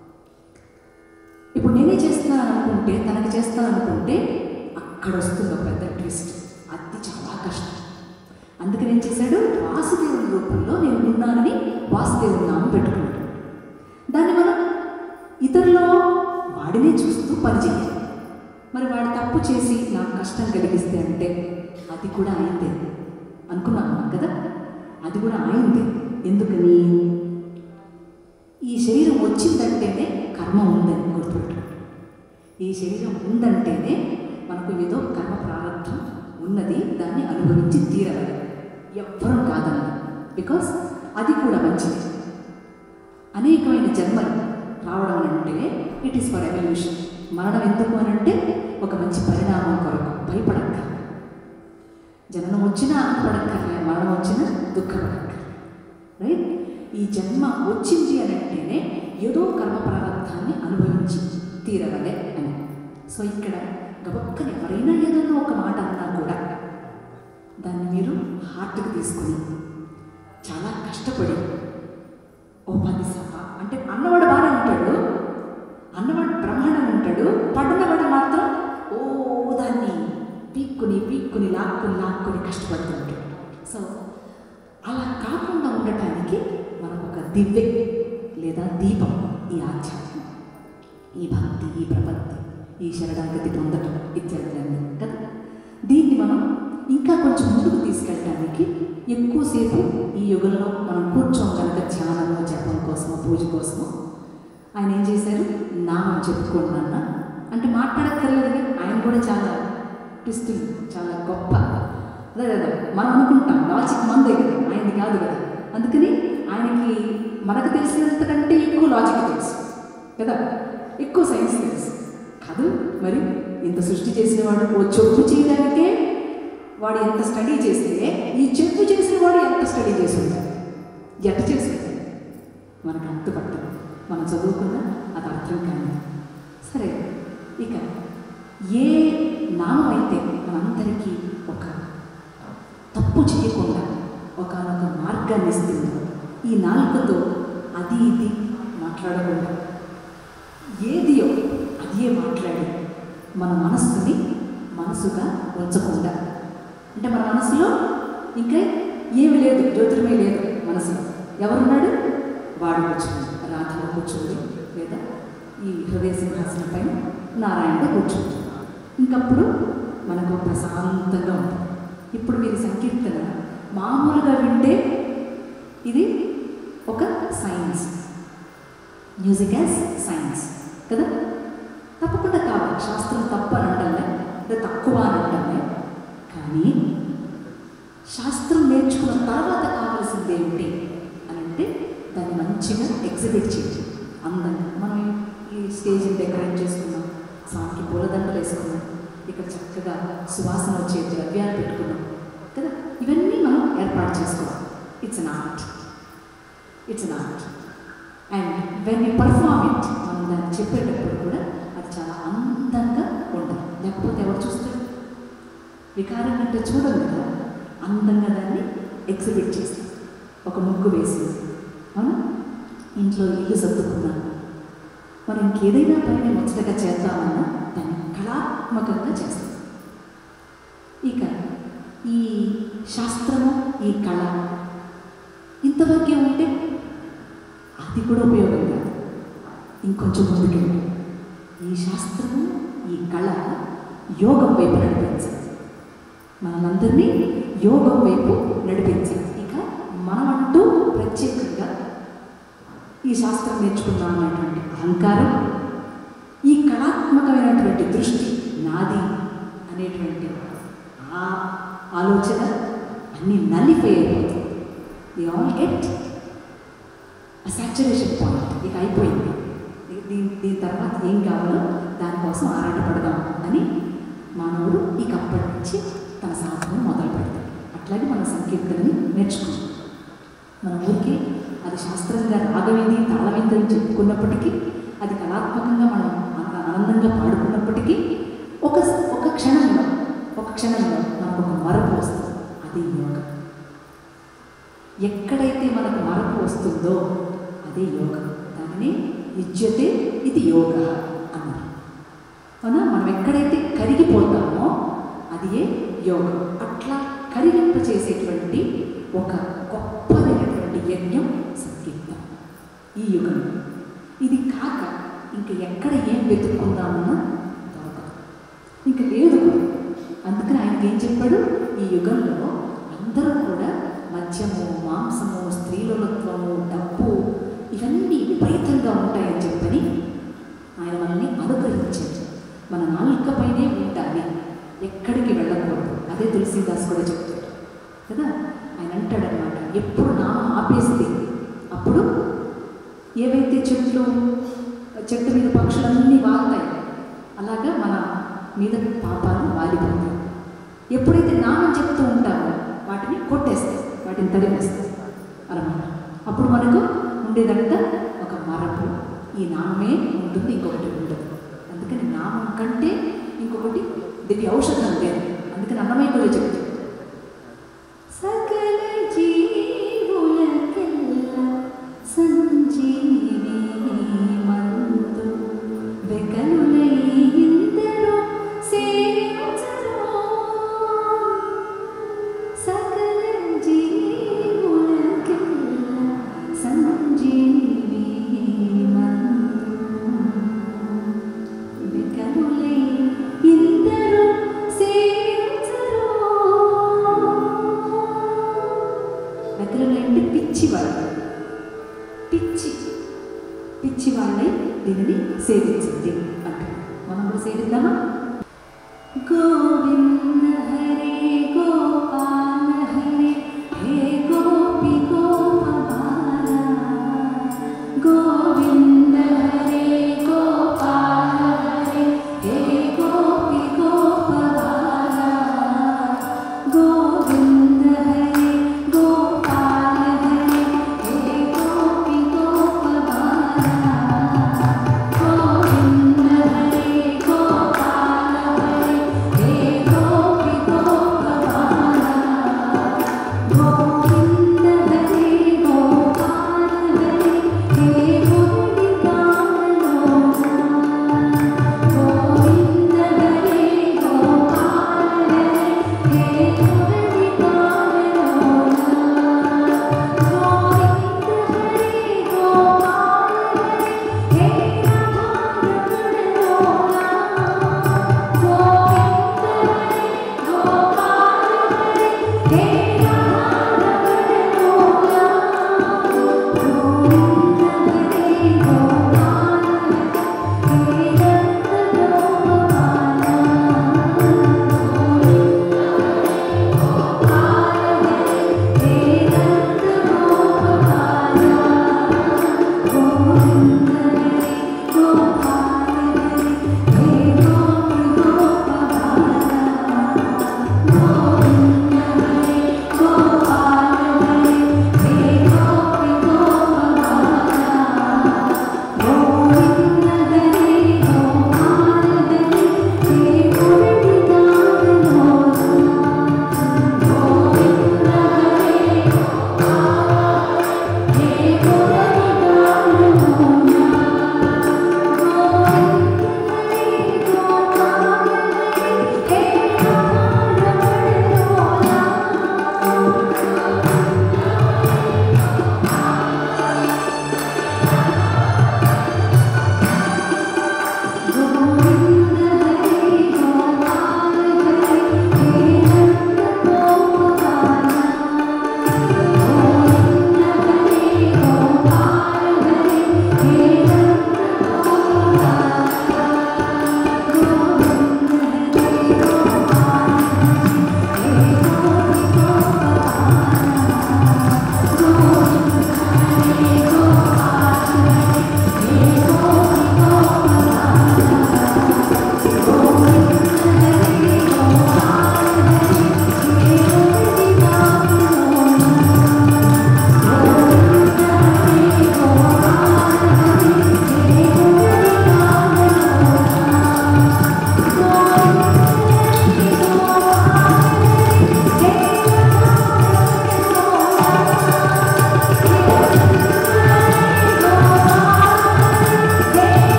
ఇప్పుడు నేనే చేస్తున్నాను అనుకుంటే, తనకి చేస్తాను అనుకుంటే అక్కడ వస్తుంది ఒక పెద్ద ట్విస్ట్. అది చాలా కష్టం. అందుకని ఏం చేశాడు? వాసుదేవుని రూపంలో నేను ఉన్నానని వాసుదేవుని నామం పెట్టుకున్నాడు. దాన్ని మనం ఇతరులో వాడినే చూస్తూ పనిచేయాలి. మరి వాడు తప్పు చేసి నాకు కష్టం కలిగిస్తే అంటే అది కూడా అయిందే అనుకున్నాను కదా. అది కూడా అయింది. ఎందుకని? ఈ శరీరం వచ్చిందంటేనే కర్మ ఉందని గుర్తుపెట్టుకోండి. ఈ శరీరం ఉందంటేనే మనకు ఏదో కర్మ ప్రారంభం ఉన్నది, దాన్ని అనుభవించి తీరాలి. ఎవ్వరూ కాదన్నారు. బికాస్ అది కూడా మంచిది. అనేకమైన జన్మలు రావడం అంటే ఇట్ ఈస్ ఫర్ ఎవల్యూషన్. మరణం ఎందుకు అని అంటే ఒక మంచి పరిణామం కొరకు. భయపడక్క. జననం వచ్చినా ఆనందపడక్కర్లే, మరణం వచ్చినా దుఃఖపడక్కర్లే. రైట్? ఈ జన్మ వచ్చింది అని అంటేనే ఏదో కర్మ ప్రారంభాన్ని అనుభవించి తీరవలే అని. సో ఇక్కడ గబక్కని ఎవరైనా ఏదన్నా ఒక మాట అన్నా కూడా దాన్ని మీరు హార్ట్కి తీసుకొని చాలా కష్టపడి ఓ 10 అంటే అన్నవాడు బాగానే ఉంటాడు, అన్నవాడు బ్రహ్మాండంగా ఉంటాడు, పడినవాడు మాత్రం ఓ దాన్ని పీక్కుని లాక్కుని కష్టపడుతుంటాడు. సో అలా కాకుండా ఉండటానికి మనకు ఒక దివ్య లేదా దీపం, ఈ ఆధ్యాత్మం, ఈ భక్తి, ఈ ప్రపత్తి, ఈ శరణాగతి పొందటం ఇత్యాదులన్నీ కదా. దీన్ని మనం ఇంకా కొంచెం ముందుకు తీసుకెళ్ళడానికి ఎక్కువసేపు ఈ యుగంలో మనం కూర్చోగలిగే ధ్యానము, జపం పూజ కోసము ఆయన ఏం చేశారు, నామం చెప్పుకోండి అంటే మాట్లాడక్కర్లేదుగా. ఆయన కూడా చాలా ట్విస్టింగ్, చాలా గొప్ప. అదే కదా మనం అనుకుంటాం, లాజిక్ మందే కదా, ఆయనది కాదు కదా. అందుకని ఆయనకి మనకు తెలిసినంతకంటే ఎక్కువ లాజిక్ తెలుసు కదా, ఎక్కువ సైన్స్ తెలుసు కాదు. మరి ఇంత సృష్టి చేసిన వాడు ఓ చెప్పు చేయడానికే వాడు ఎంత స్టడీ చేస్తే, ఈ చెప్పు చేసిన వాడు ఎంత స్టడీ చేసి ఉంటాడు, ఎట్ట చేసి ఉంటాడు మనకు అంత పట్టదు. మనం చదువుకున్నా అది అర్థం కాదు. సరే, ఇక ఏ నామం అయితే మనందరికీ ఒక తప్పు చేయకుండా ఒకనొక మార్గాన్ని ఇస్తుందో, ఈ నాలుకతో అది ఇది మాట్లాడకుండా ఏదియో అదే మాట్లాడి మన మనస్సుని మనసుగా ఉంచకుండా, అంటే మన మనసులో ఇంకా ఏమి లేదు, జ్యోతిర్మయ లేదు మనసులో. ఎవరున్నాడు? వాడు కూర్చుంది, రాధలో కూర్చుంది, లేదా ఈ హృదయ సింహాసనం పైన నారాయణుడు కూర్చుంది. ఇంకప్పుడు మనకు ప్రశాంతంగా ఉంటుంది. ఇప్పుడు మీరు సంకీర్తన మామూలుగా వింటే ఇది ఒక సైన్స్, మ్యూజిక్ యాజ్ సైన్స్ కదా, తప్పకుండా కావాలి. శాస్త్రం తప్పు అని అంటానే, లేదా తక్కువ అని అంటానే. కానీ శాస్త్రం నేర్చుకున్న తర్వాత కావాల్సింది ఏమిటి అని అంటే, దాన్ని మంచిగా ఎగ్జిబిట్ చేయాలి అందంగా. మనం ఈ స్టేజ్ని డెకరేట్ చేసుకున్నాం, స్వామికి పూలదండలు వేసుకున్నాం, ఇక్కడ చక్కగా సువాసన వచ్చే ద్రవ్యాలు పెట్టుకున్నాం కదా, ఇవన్నీ మనం ఏర్పాటు చేసుకోవాలి. It's an art, it's an art. And when you perform it, మనం దాన్ని చెప్పేటప్పుడు కూడా అది చాలా అందంగా ఉండాలి. లేకపోతే ఎవరు చూస్తారు? వికారం అంటే చూడదు కదా, అందంగా దాన్ని ఎగ్జిబిట్ చేస్తాం. ఒక ముగ్గు వేసి అవునా, ఇంట్లో ఇల్లు సర్దుకున్నాను, మనం ఇంకేదైనా పని ముచ్చటగా చేద్దామన్నా దాన్ని కళాత్మకంగా చేస్తాం. ఇక ఈ శాస్త్రము, ఈ కళ ఇంతవరకే ఉంటే అది కూడా ఉపయోగం కాదు. ఇంకొంచెం ముందుకెళ్ళి ఈ శాస్త్రము, ఈ కళ యోగం వైపు నడిపించాలి, మనందరినీ యోగం వైపు నడిపించాలి. ఇక మనమంటూ ప్రత్యేకంగా ఈ శాస్త్రం నేర్చుకుందాం అనేటువంటి అహంకారం, ఈ కళాత్మకమైనటువంటి దృష్టి నాది అనేటువంటి ఆ ఆలోచన అన్నీ నలిఫై అయిపోతుంది. The all get saturation point. ఇక అయిపోయింది, దీని తర్వాత ఏం కావాలో దానికోసం ఆరాటపడదాం అని మానవుడు ఇక అప్పటి నుంచి తన సాధనను మొదలు పెడతాడు. అట్లాగే మన సంకీర్తనని నేర్చుకుంటాం. మన ఊరికి అది శాస్త్రంగా రాగమేది తాళమేది అని చెప్పుకున్నప్పటికీ, అది కళాత్మకంగా మనం అంత ఆనందంగా పాడుకున్నప్పటికీ ఒక క్షణంలో మనకు ఒక మరపు వస్తుంది. అది యోగం. ఎక్కడైతే మనకు మరపు వస్తుందో అదే యోగం. దానిని యుజ్యతే ఇది యోగ అన్నారు. అవునా, మనం ఎక్కడైతే కరిగిపోతామో అది ఏ యోగం. అట్లా కరిగింప చేసేటువంటి ఒక గొప్పదైనటువంటి యజ్ఞం సంకీర్తన ఈ యుగం. ఇది కాక ఇంక ఎక్కడ ఏం వెతుక్కుందామన్నా దొరకదు, ఇంక లేదు. అందుకని ఆయనకి ఏం చెప్పాడు, ఈ యుగంలో అందరూ కూడా మద్యము, మాంసము, స్త్రీలత్వము, డబ్బు ఇవన్నీ విపరీతంగా ఉంటాయని చెప్పని ఆయన మనల్ని అనుగ్రహించారు. మన నాలుకపైనే ఉండాలి, ఎక్కడికి వెళ్ళకూడదు. అదే తులసీదాస్ కూడా చెప్తాడు కదా. ఆయన అంటాడనమాట, ఎప్పుడు నామం ఆపేస్తే అప్పుడు ఏవైతే చెట్టు మీద పక్షులన్నీ వాళ్తాయి, అలాగా మన మీద పాపాలు వాలిపోతాయి. ఎప్పుడైతే నామం చెప్తూ ఉంటామో వాటిని కొట్టేస్తాయి, వాటిని తరిమేస్తాయి అన్నమాట. అప్పుడు మనకు ఉండేదంతా ఒక మరపు. ఈ నామే ఉంటుంది, ఇంకొకటి ఉండదు. అందుకని నామం కంటే ఇంకొకటి దివ్య ఔషధం లేదు. అందుకని అన్నమయ్య కూడా చెప్తాడు, సకల జీవులకెల్లా సంజీవి మందు వెకలులై ఇందరూ సేవించరు. సకల జీవులకెల్లా సంజీవి మందు వెకలులై ఇందరూ సేవించరు. వెకలులై అంటే పిచ్చివాడు, పిచ్చి పిచ్చి వాళ్ళై దీనిని సేవించింది అంటారు. మనం కూడా సేవిద్దామా? గోవింద హరే గోపాల హరే హే గోపి గోపబాల గోవింద హరే గోపాల హరే హే గోపి గోపబాల గోవింద హరే గోపాల హరే హే గోపి గోపబాల గోవింద హరే గోపాల హరే హే గోపి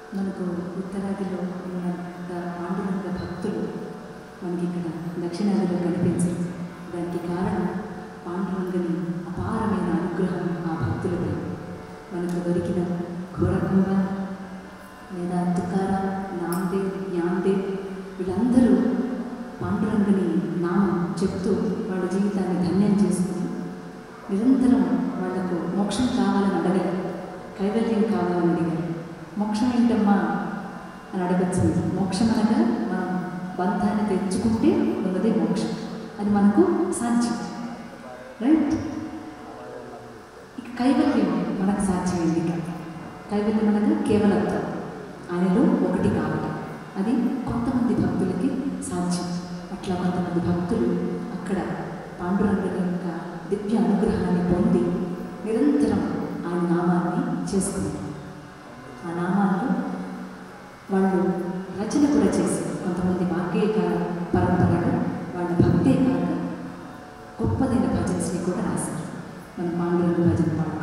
మనకు ఉత్తరాదిలో ఉన్నంత పాండురంగ భక్తులు మనకి ఇక్కడ దక్షిణాదిలో కనిపించరు. దానికి కారణం పాండురంగని అపారమైన అనుగ్రహం ఆ భక్తులపై. మనకు దొరికిన ఘోరకుంభ లేదా తుకారాం, నామదేవ్, జ్ఞానదేవ్ వీళ్ళందరూ పాండురంగని నామం చెప్తూ వాళ్ళ జీవితాన్ని ధన్యం చేసుకుని నిరంతరం వాళ్లకు మోక్షం కావాలని అడగరు, కైవల్యం కావాలని అడిగారు. మోక్షం ఏంటమ్మా అని అడగచ్చు. మోక్షం అనగా మనం బంధాన్ని తెచ్చుకుంటే ఉన్నదే మోక్షం. అది మనకు సాధ్యం, రైట్? ఇక కైవల్యం మనకు సాధ్యమైంది. కైవల్యం అనగా కేవలత్వం, ఆయనలో ఒకటి కావటం. అది కొంతమంది భక్తులకి సాధ్యం. అట్లా కొంతమంది భక్తులు అక్కడ పాండురంగని యొక్క దివ్య అనుగ్రహాన్ని పొంది నిరంతరం ఆయన నామాన్ని చేసుకుంటారు. ఆ నామాన్ని వాళ్ళు రచన కూడా చేశారు. కొంతమంది వాగ్గేయకార పరంపరగా వాళ్ళ భక్తే కాక గొప్పదైన భజన్స్ని కూడా రాశారు. మనం పాండురంగ భజన పాడుతాం.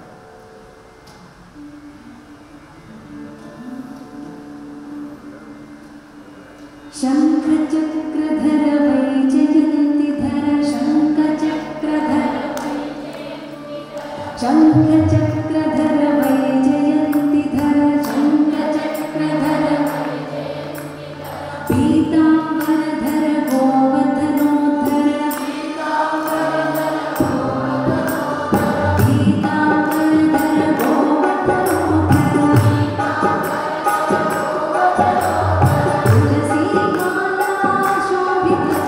శంఖచక్రధర వైజయంతిధర శంఖచక్రధర శంఖచక్రధర వైజయంతిధర శంఖచక్రధర పీతాంబరధర గోవర్ధనోద్ధర పీతాంబరధర గోవర్ధనోద్ధర తులసీ మాలా శోభిత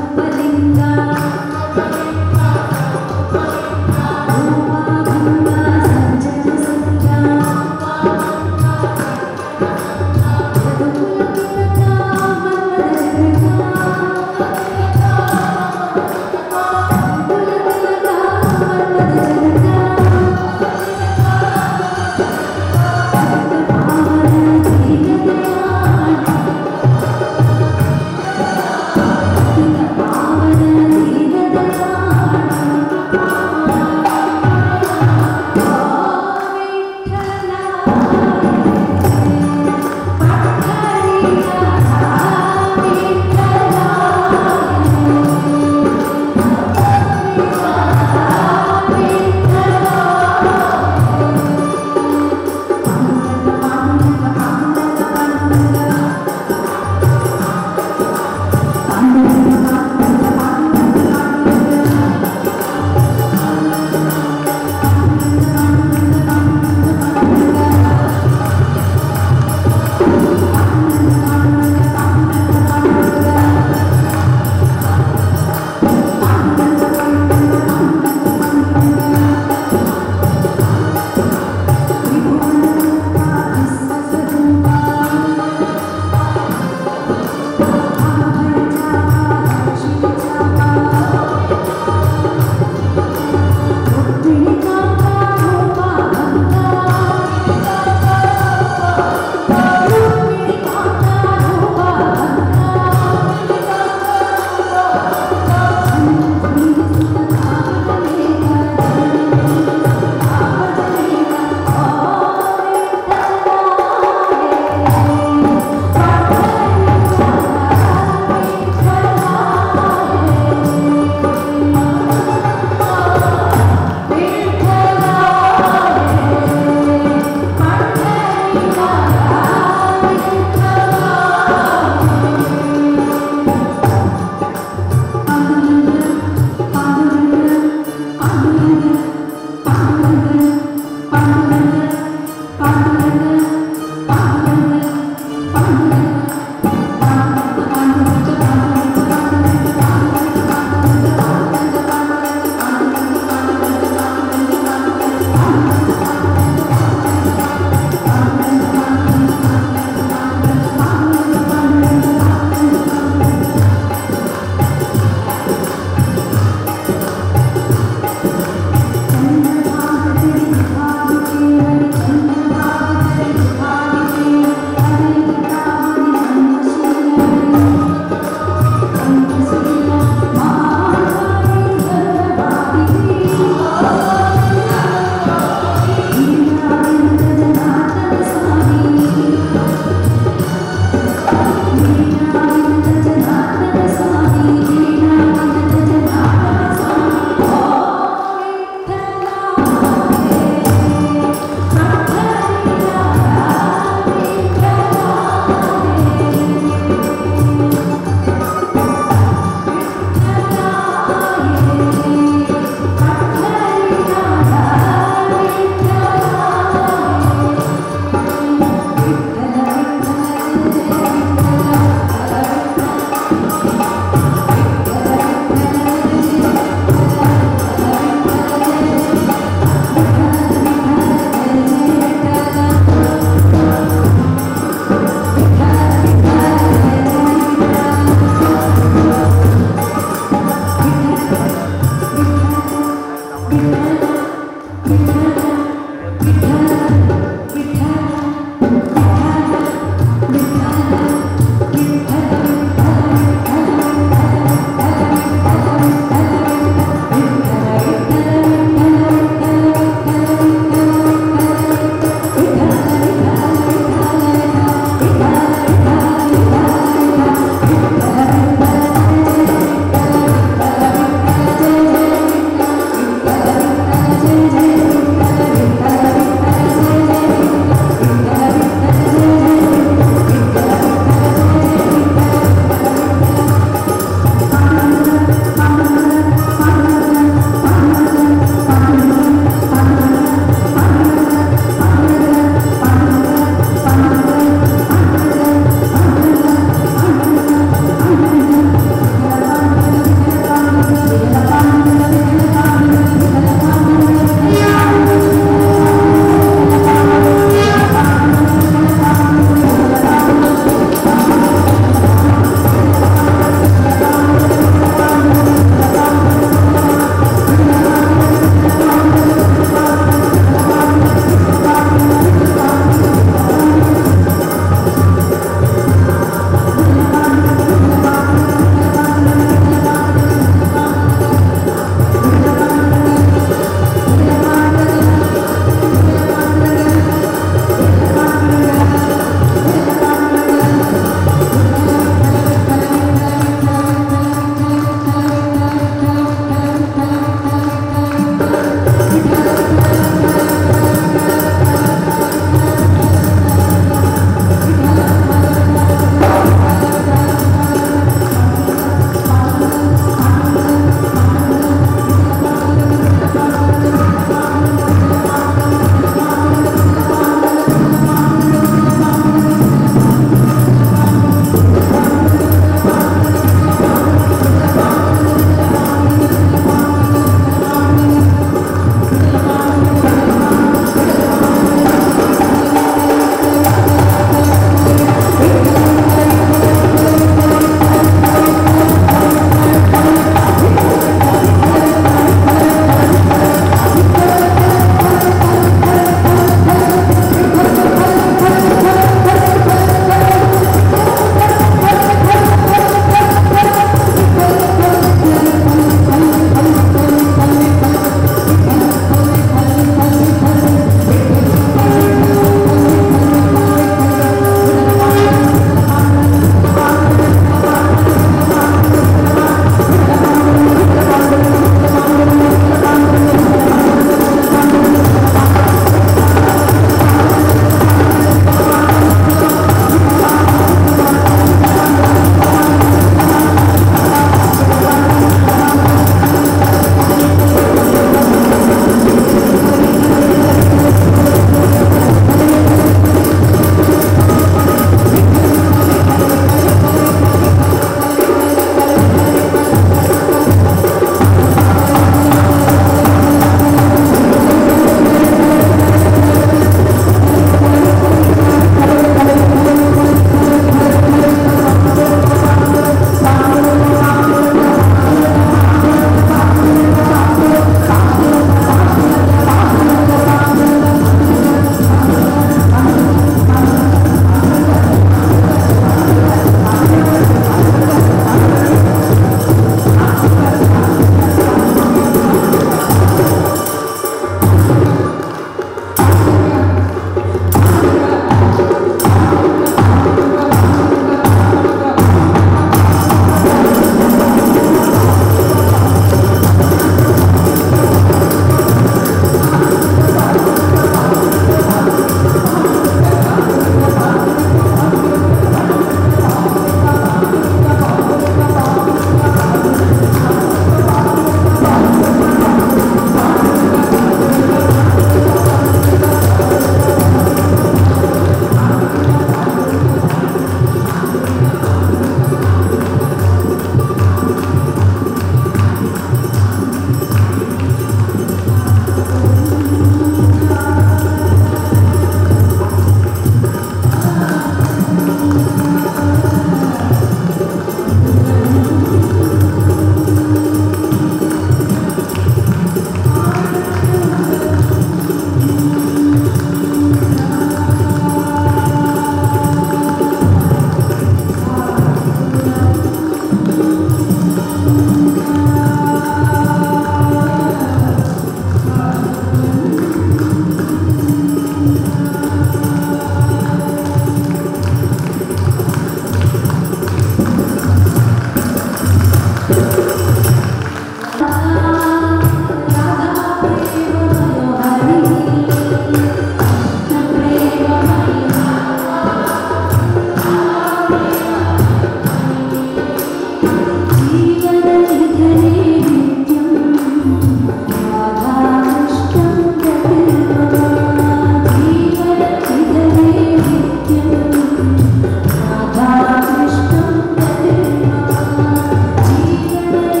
జీవన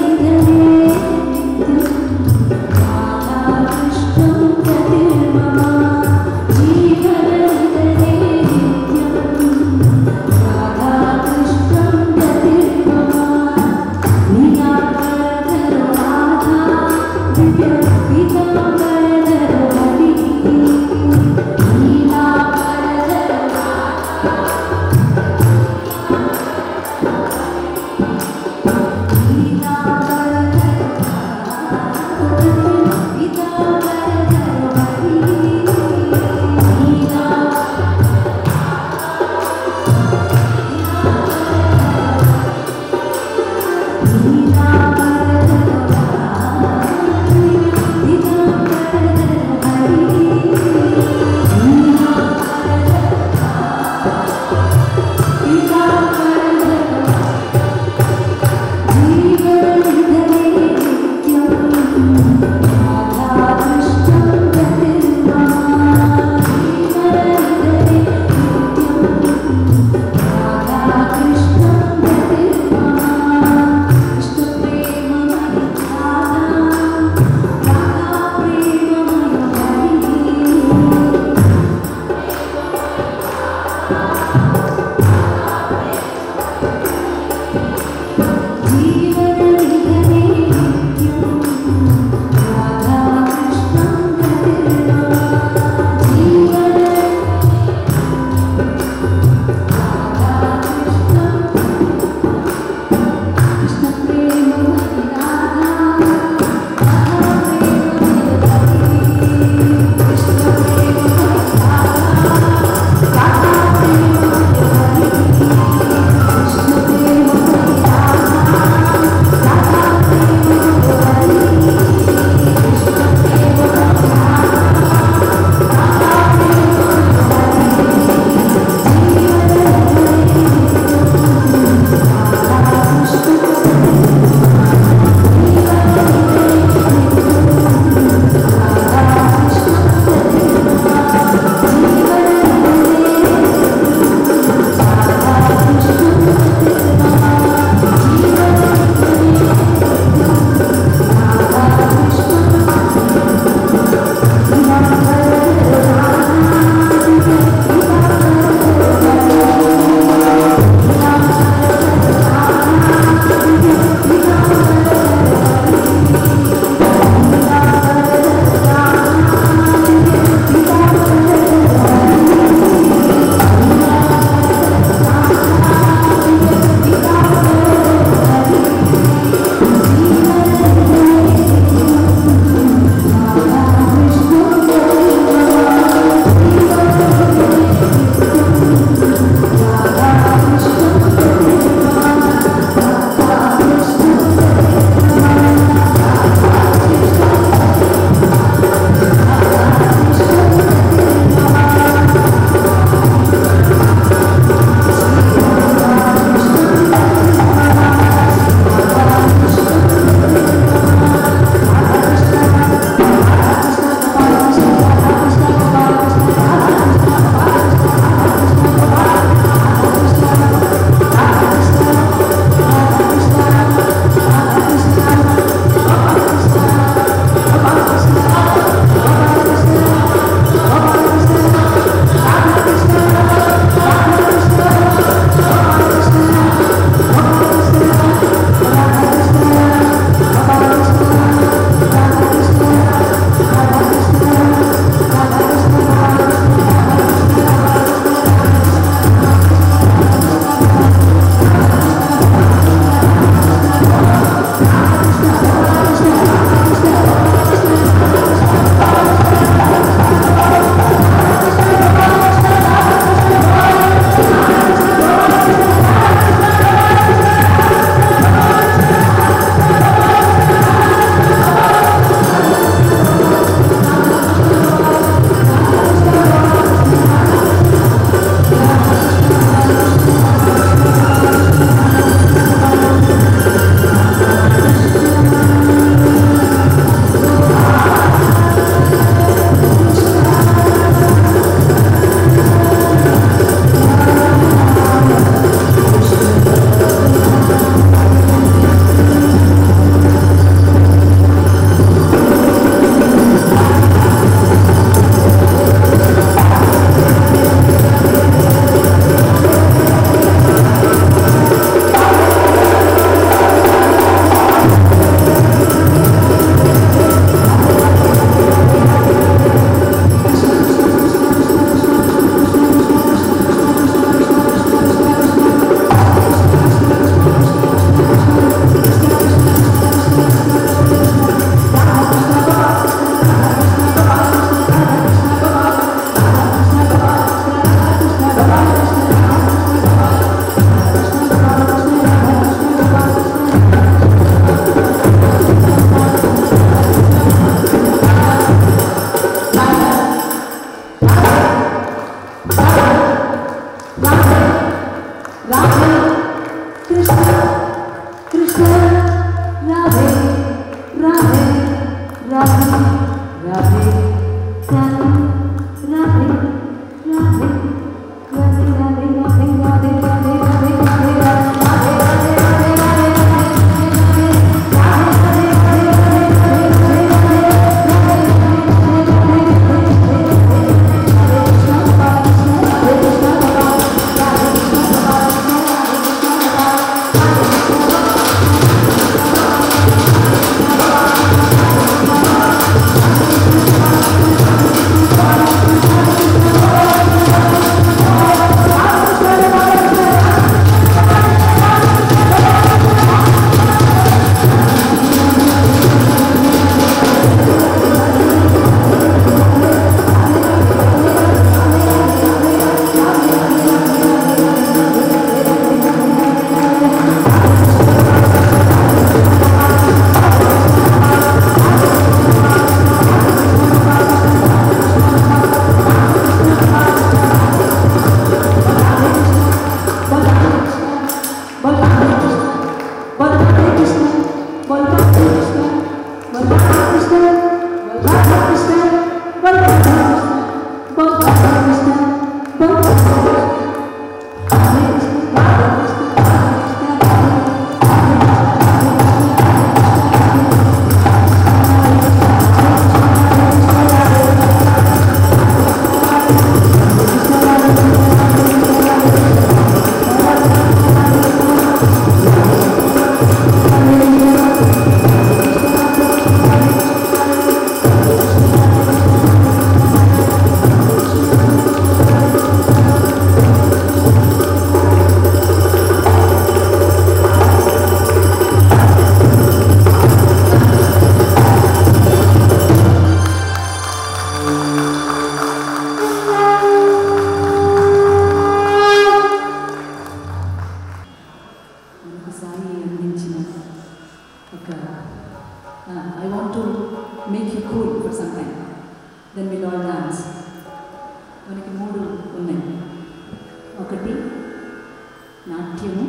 make you cool for some time. Then will all dance. మనకి 3 ఉన్నాయి. ఒకటి నాట్యము,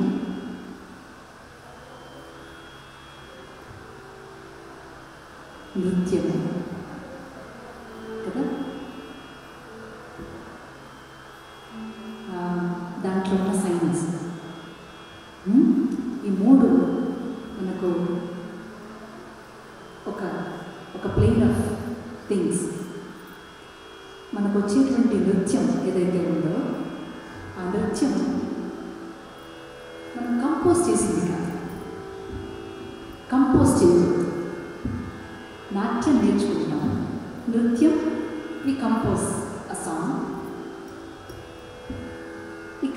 నృత్యము కదా. దాంట్లో ఉన్న సైన్స్. ఈ 3 మనకు ఒక ప్లేన్ ఆఫ్ థింగ్స్. మనకు వచ్చేటువంటి నృత్యం ఏదైతే ఉందో ఆ నృత్యం మనం కంపోజ్ చేసింది కాదు, కంపోజ్ చేయకూడదు. నాట్యం నేర్చుకుంటాం, నృత్యం వి కంపోజ్ అ సాంగ్. ఇక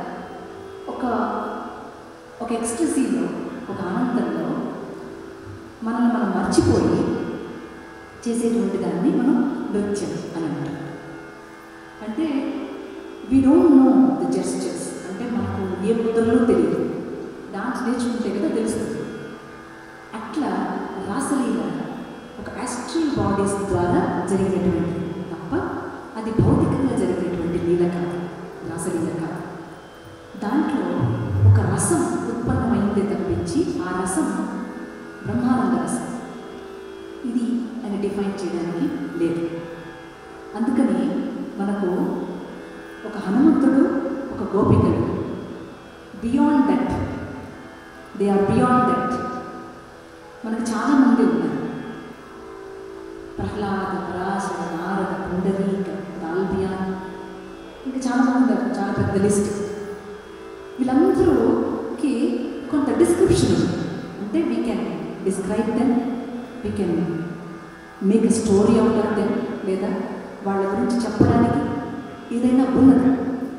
ఒక ఎక్స్ట్రసీలో, ఒక ఆనందంలో మనల్ని మనం మర్చిపోయి చేసేటువంటి దాన్ని మనం నృత్యం అని అంటాం. అంటే we don't know the gestures, అంటే మనకు ఏ ముద్రలో తెలియదు. డాన్స్ నేర్చుకుంటే కదా తెలుస్తుంది. అట్లా రాసలీల ఒక యాస్ట్రల్ బాడీస్ ద్వారా జరిగినటువంటి తప్ప అది భౌతికంగా జరిగినటువంటి లీల కాదు, రాసలీల కాదు. దాంట్లో ఒక రసం ఉత్పన్నమైందే తప్పించి ఆ రసం బ్రహ్మానంద రసం ఇది అని డిఫైన్ చేయడానికి లేదు. అందుకని మనకు ఒక హనుమంతుడు, ఒక గోపికలు beyond that, they are beyond that. మనకు చాలామంది ఉన్నారు. ప్రహ్లాద, పరాశర, నారద, పుండరీక, దాల్బియాన్, ఇంకా చాలామంది ఉన్నారు, చాలా పెద్ద లిస్ట్. వీళ్ళందరూకి కొంత డిస్క్రిప్షన్ ఉంది. అంటే we can describe them, we can make a story out of them, లేదా వాళ్ళ గురించి చెప్పడానికి ఏదైనా ఉన్నది.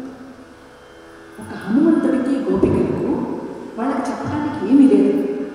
ఒక హనుమంతుడికి, గోపికలకు వాళ్ళకి చెప్పడానికి ఏమీ లేదు.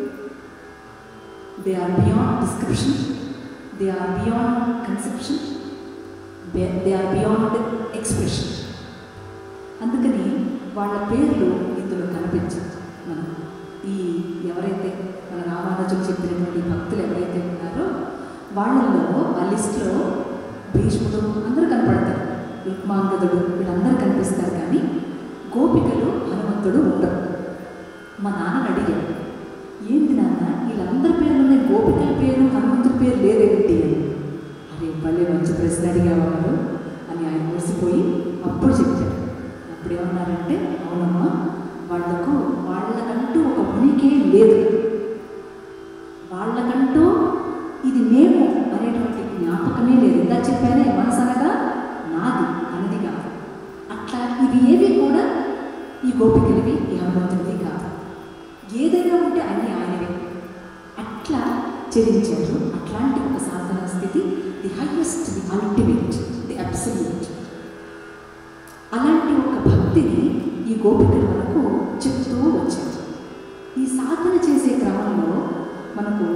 They are beyond description, they are beyond conception, they are beyond expression. అందుకని వాళ్ళ పేర్లు ఇందులో కనిపించదు. మనం ఈ ఎవరైతే మన రామానుజులు చెప్పినటువంటి భక్తులు ఎవరైతే ఉన్నారో వాళ్ళల్లో ఆ లిస్టులో భీష్ముడు అందరూ కనపడతారు, రుక్మాంగదుడు వీళ్ళందరూ కనిపిస్తారు. కానీ గోపికలు, హనుమంతుడు ఉండరు. మా నాన్న అడిగాడు, ఏంటి నాన్న వీళ్ళందరి పేర్లు ఉన్నాయి, గోపికల పేరు హనుమంతుడి పేరు లేదేంటి అని. అరే భలే మంచి ప్రశ్న అడిగేవారు అని ఆయన మురిసిపోయి అప్పుడు చెప్పారు. అప్పుడు ఏమన్నారంటే, అవునమ్మా వాళ్ళకంటూ ఒక ఉనికి లేదు, వాళ్ళకంటూ ఇది మేము అనేటువంటి జ్ఞాపకమే లేదు. ఇందా చెప్పానే, మనసు అనగా నాది అనేది కాదు. అట్లా ఇవి ఏవి కూడా ఈ గోపికలవి, ఈ హనుమంతుడివి కాదు. ఏదైనా ఉంటే అన్నీ ఆయనవే. అట్లా చెల్లించారు. అట్లాంటి ఒక సాధన స్థితి, the highest, the ultimate, the absolute. అలాంటి ఒక భక్తిని ఈ గోపికలు మనకు చెప్తూ వచ్చారు. ఈ సాధన చేసే క్రమంలో మనకు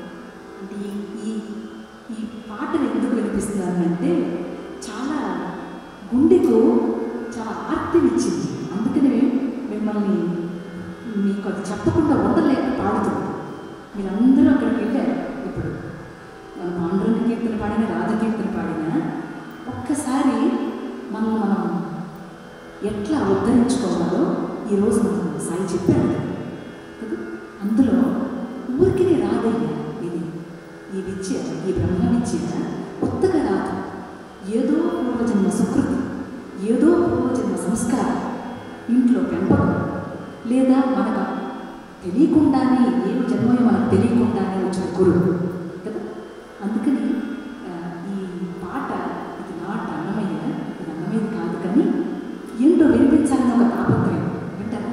ఈ పాటను ఎందుకు వినిపిస్తున్నానంటే, చాలా గుండెకు చాలా ఆర్తినిచ్చింది. అందుకనే మిమ్మల్ని మీకు అది చెప్పకుండా ఉండలేక పాడుతుంది. మీరందరూ అక్కడికి వెళ్ళారు. ఇప్పుడు మన పాండురంగ కీర్తన పాడిన, రాధ కీర్తన పాడిన, ఒక్కసారి మనం ఎట్లా ఉద్ధరించుకోవాలో ఈరోజు మనకు సాయి చెప్పారు కదా. అందులో ఊరికి రాదయ్యా ఇది, ఈ విద్య, ఈ బ్రహ్మ విద్య కొత్తగా రాదు. ఏదో పూర్వజన్మ సుకృతి, ఏదో పూర్వజన్మ సంస్కారం, ఇంట్లో పెంపకం, లేదా మనకు తెలియకుండానే ఏమి జన్మయో మనకు తెలియకుండానే వచ్చిన గురువు కదా. అందుకని ఈ పాట ఇది నాట అన్నమయ్య, ఇది అన్నమయ్య కాదు, కానీ ఏంటో వినిపించాలని ఒక తాపత్రయం. వింటారా?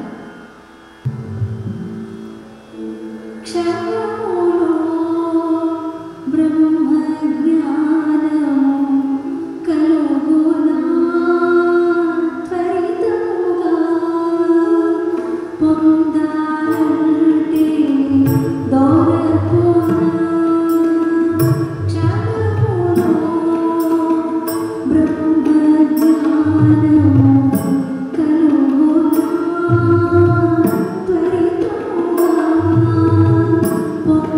Oh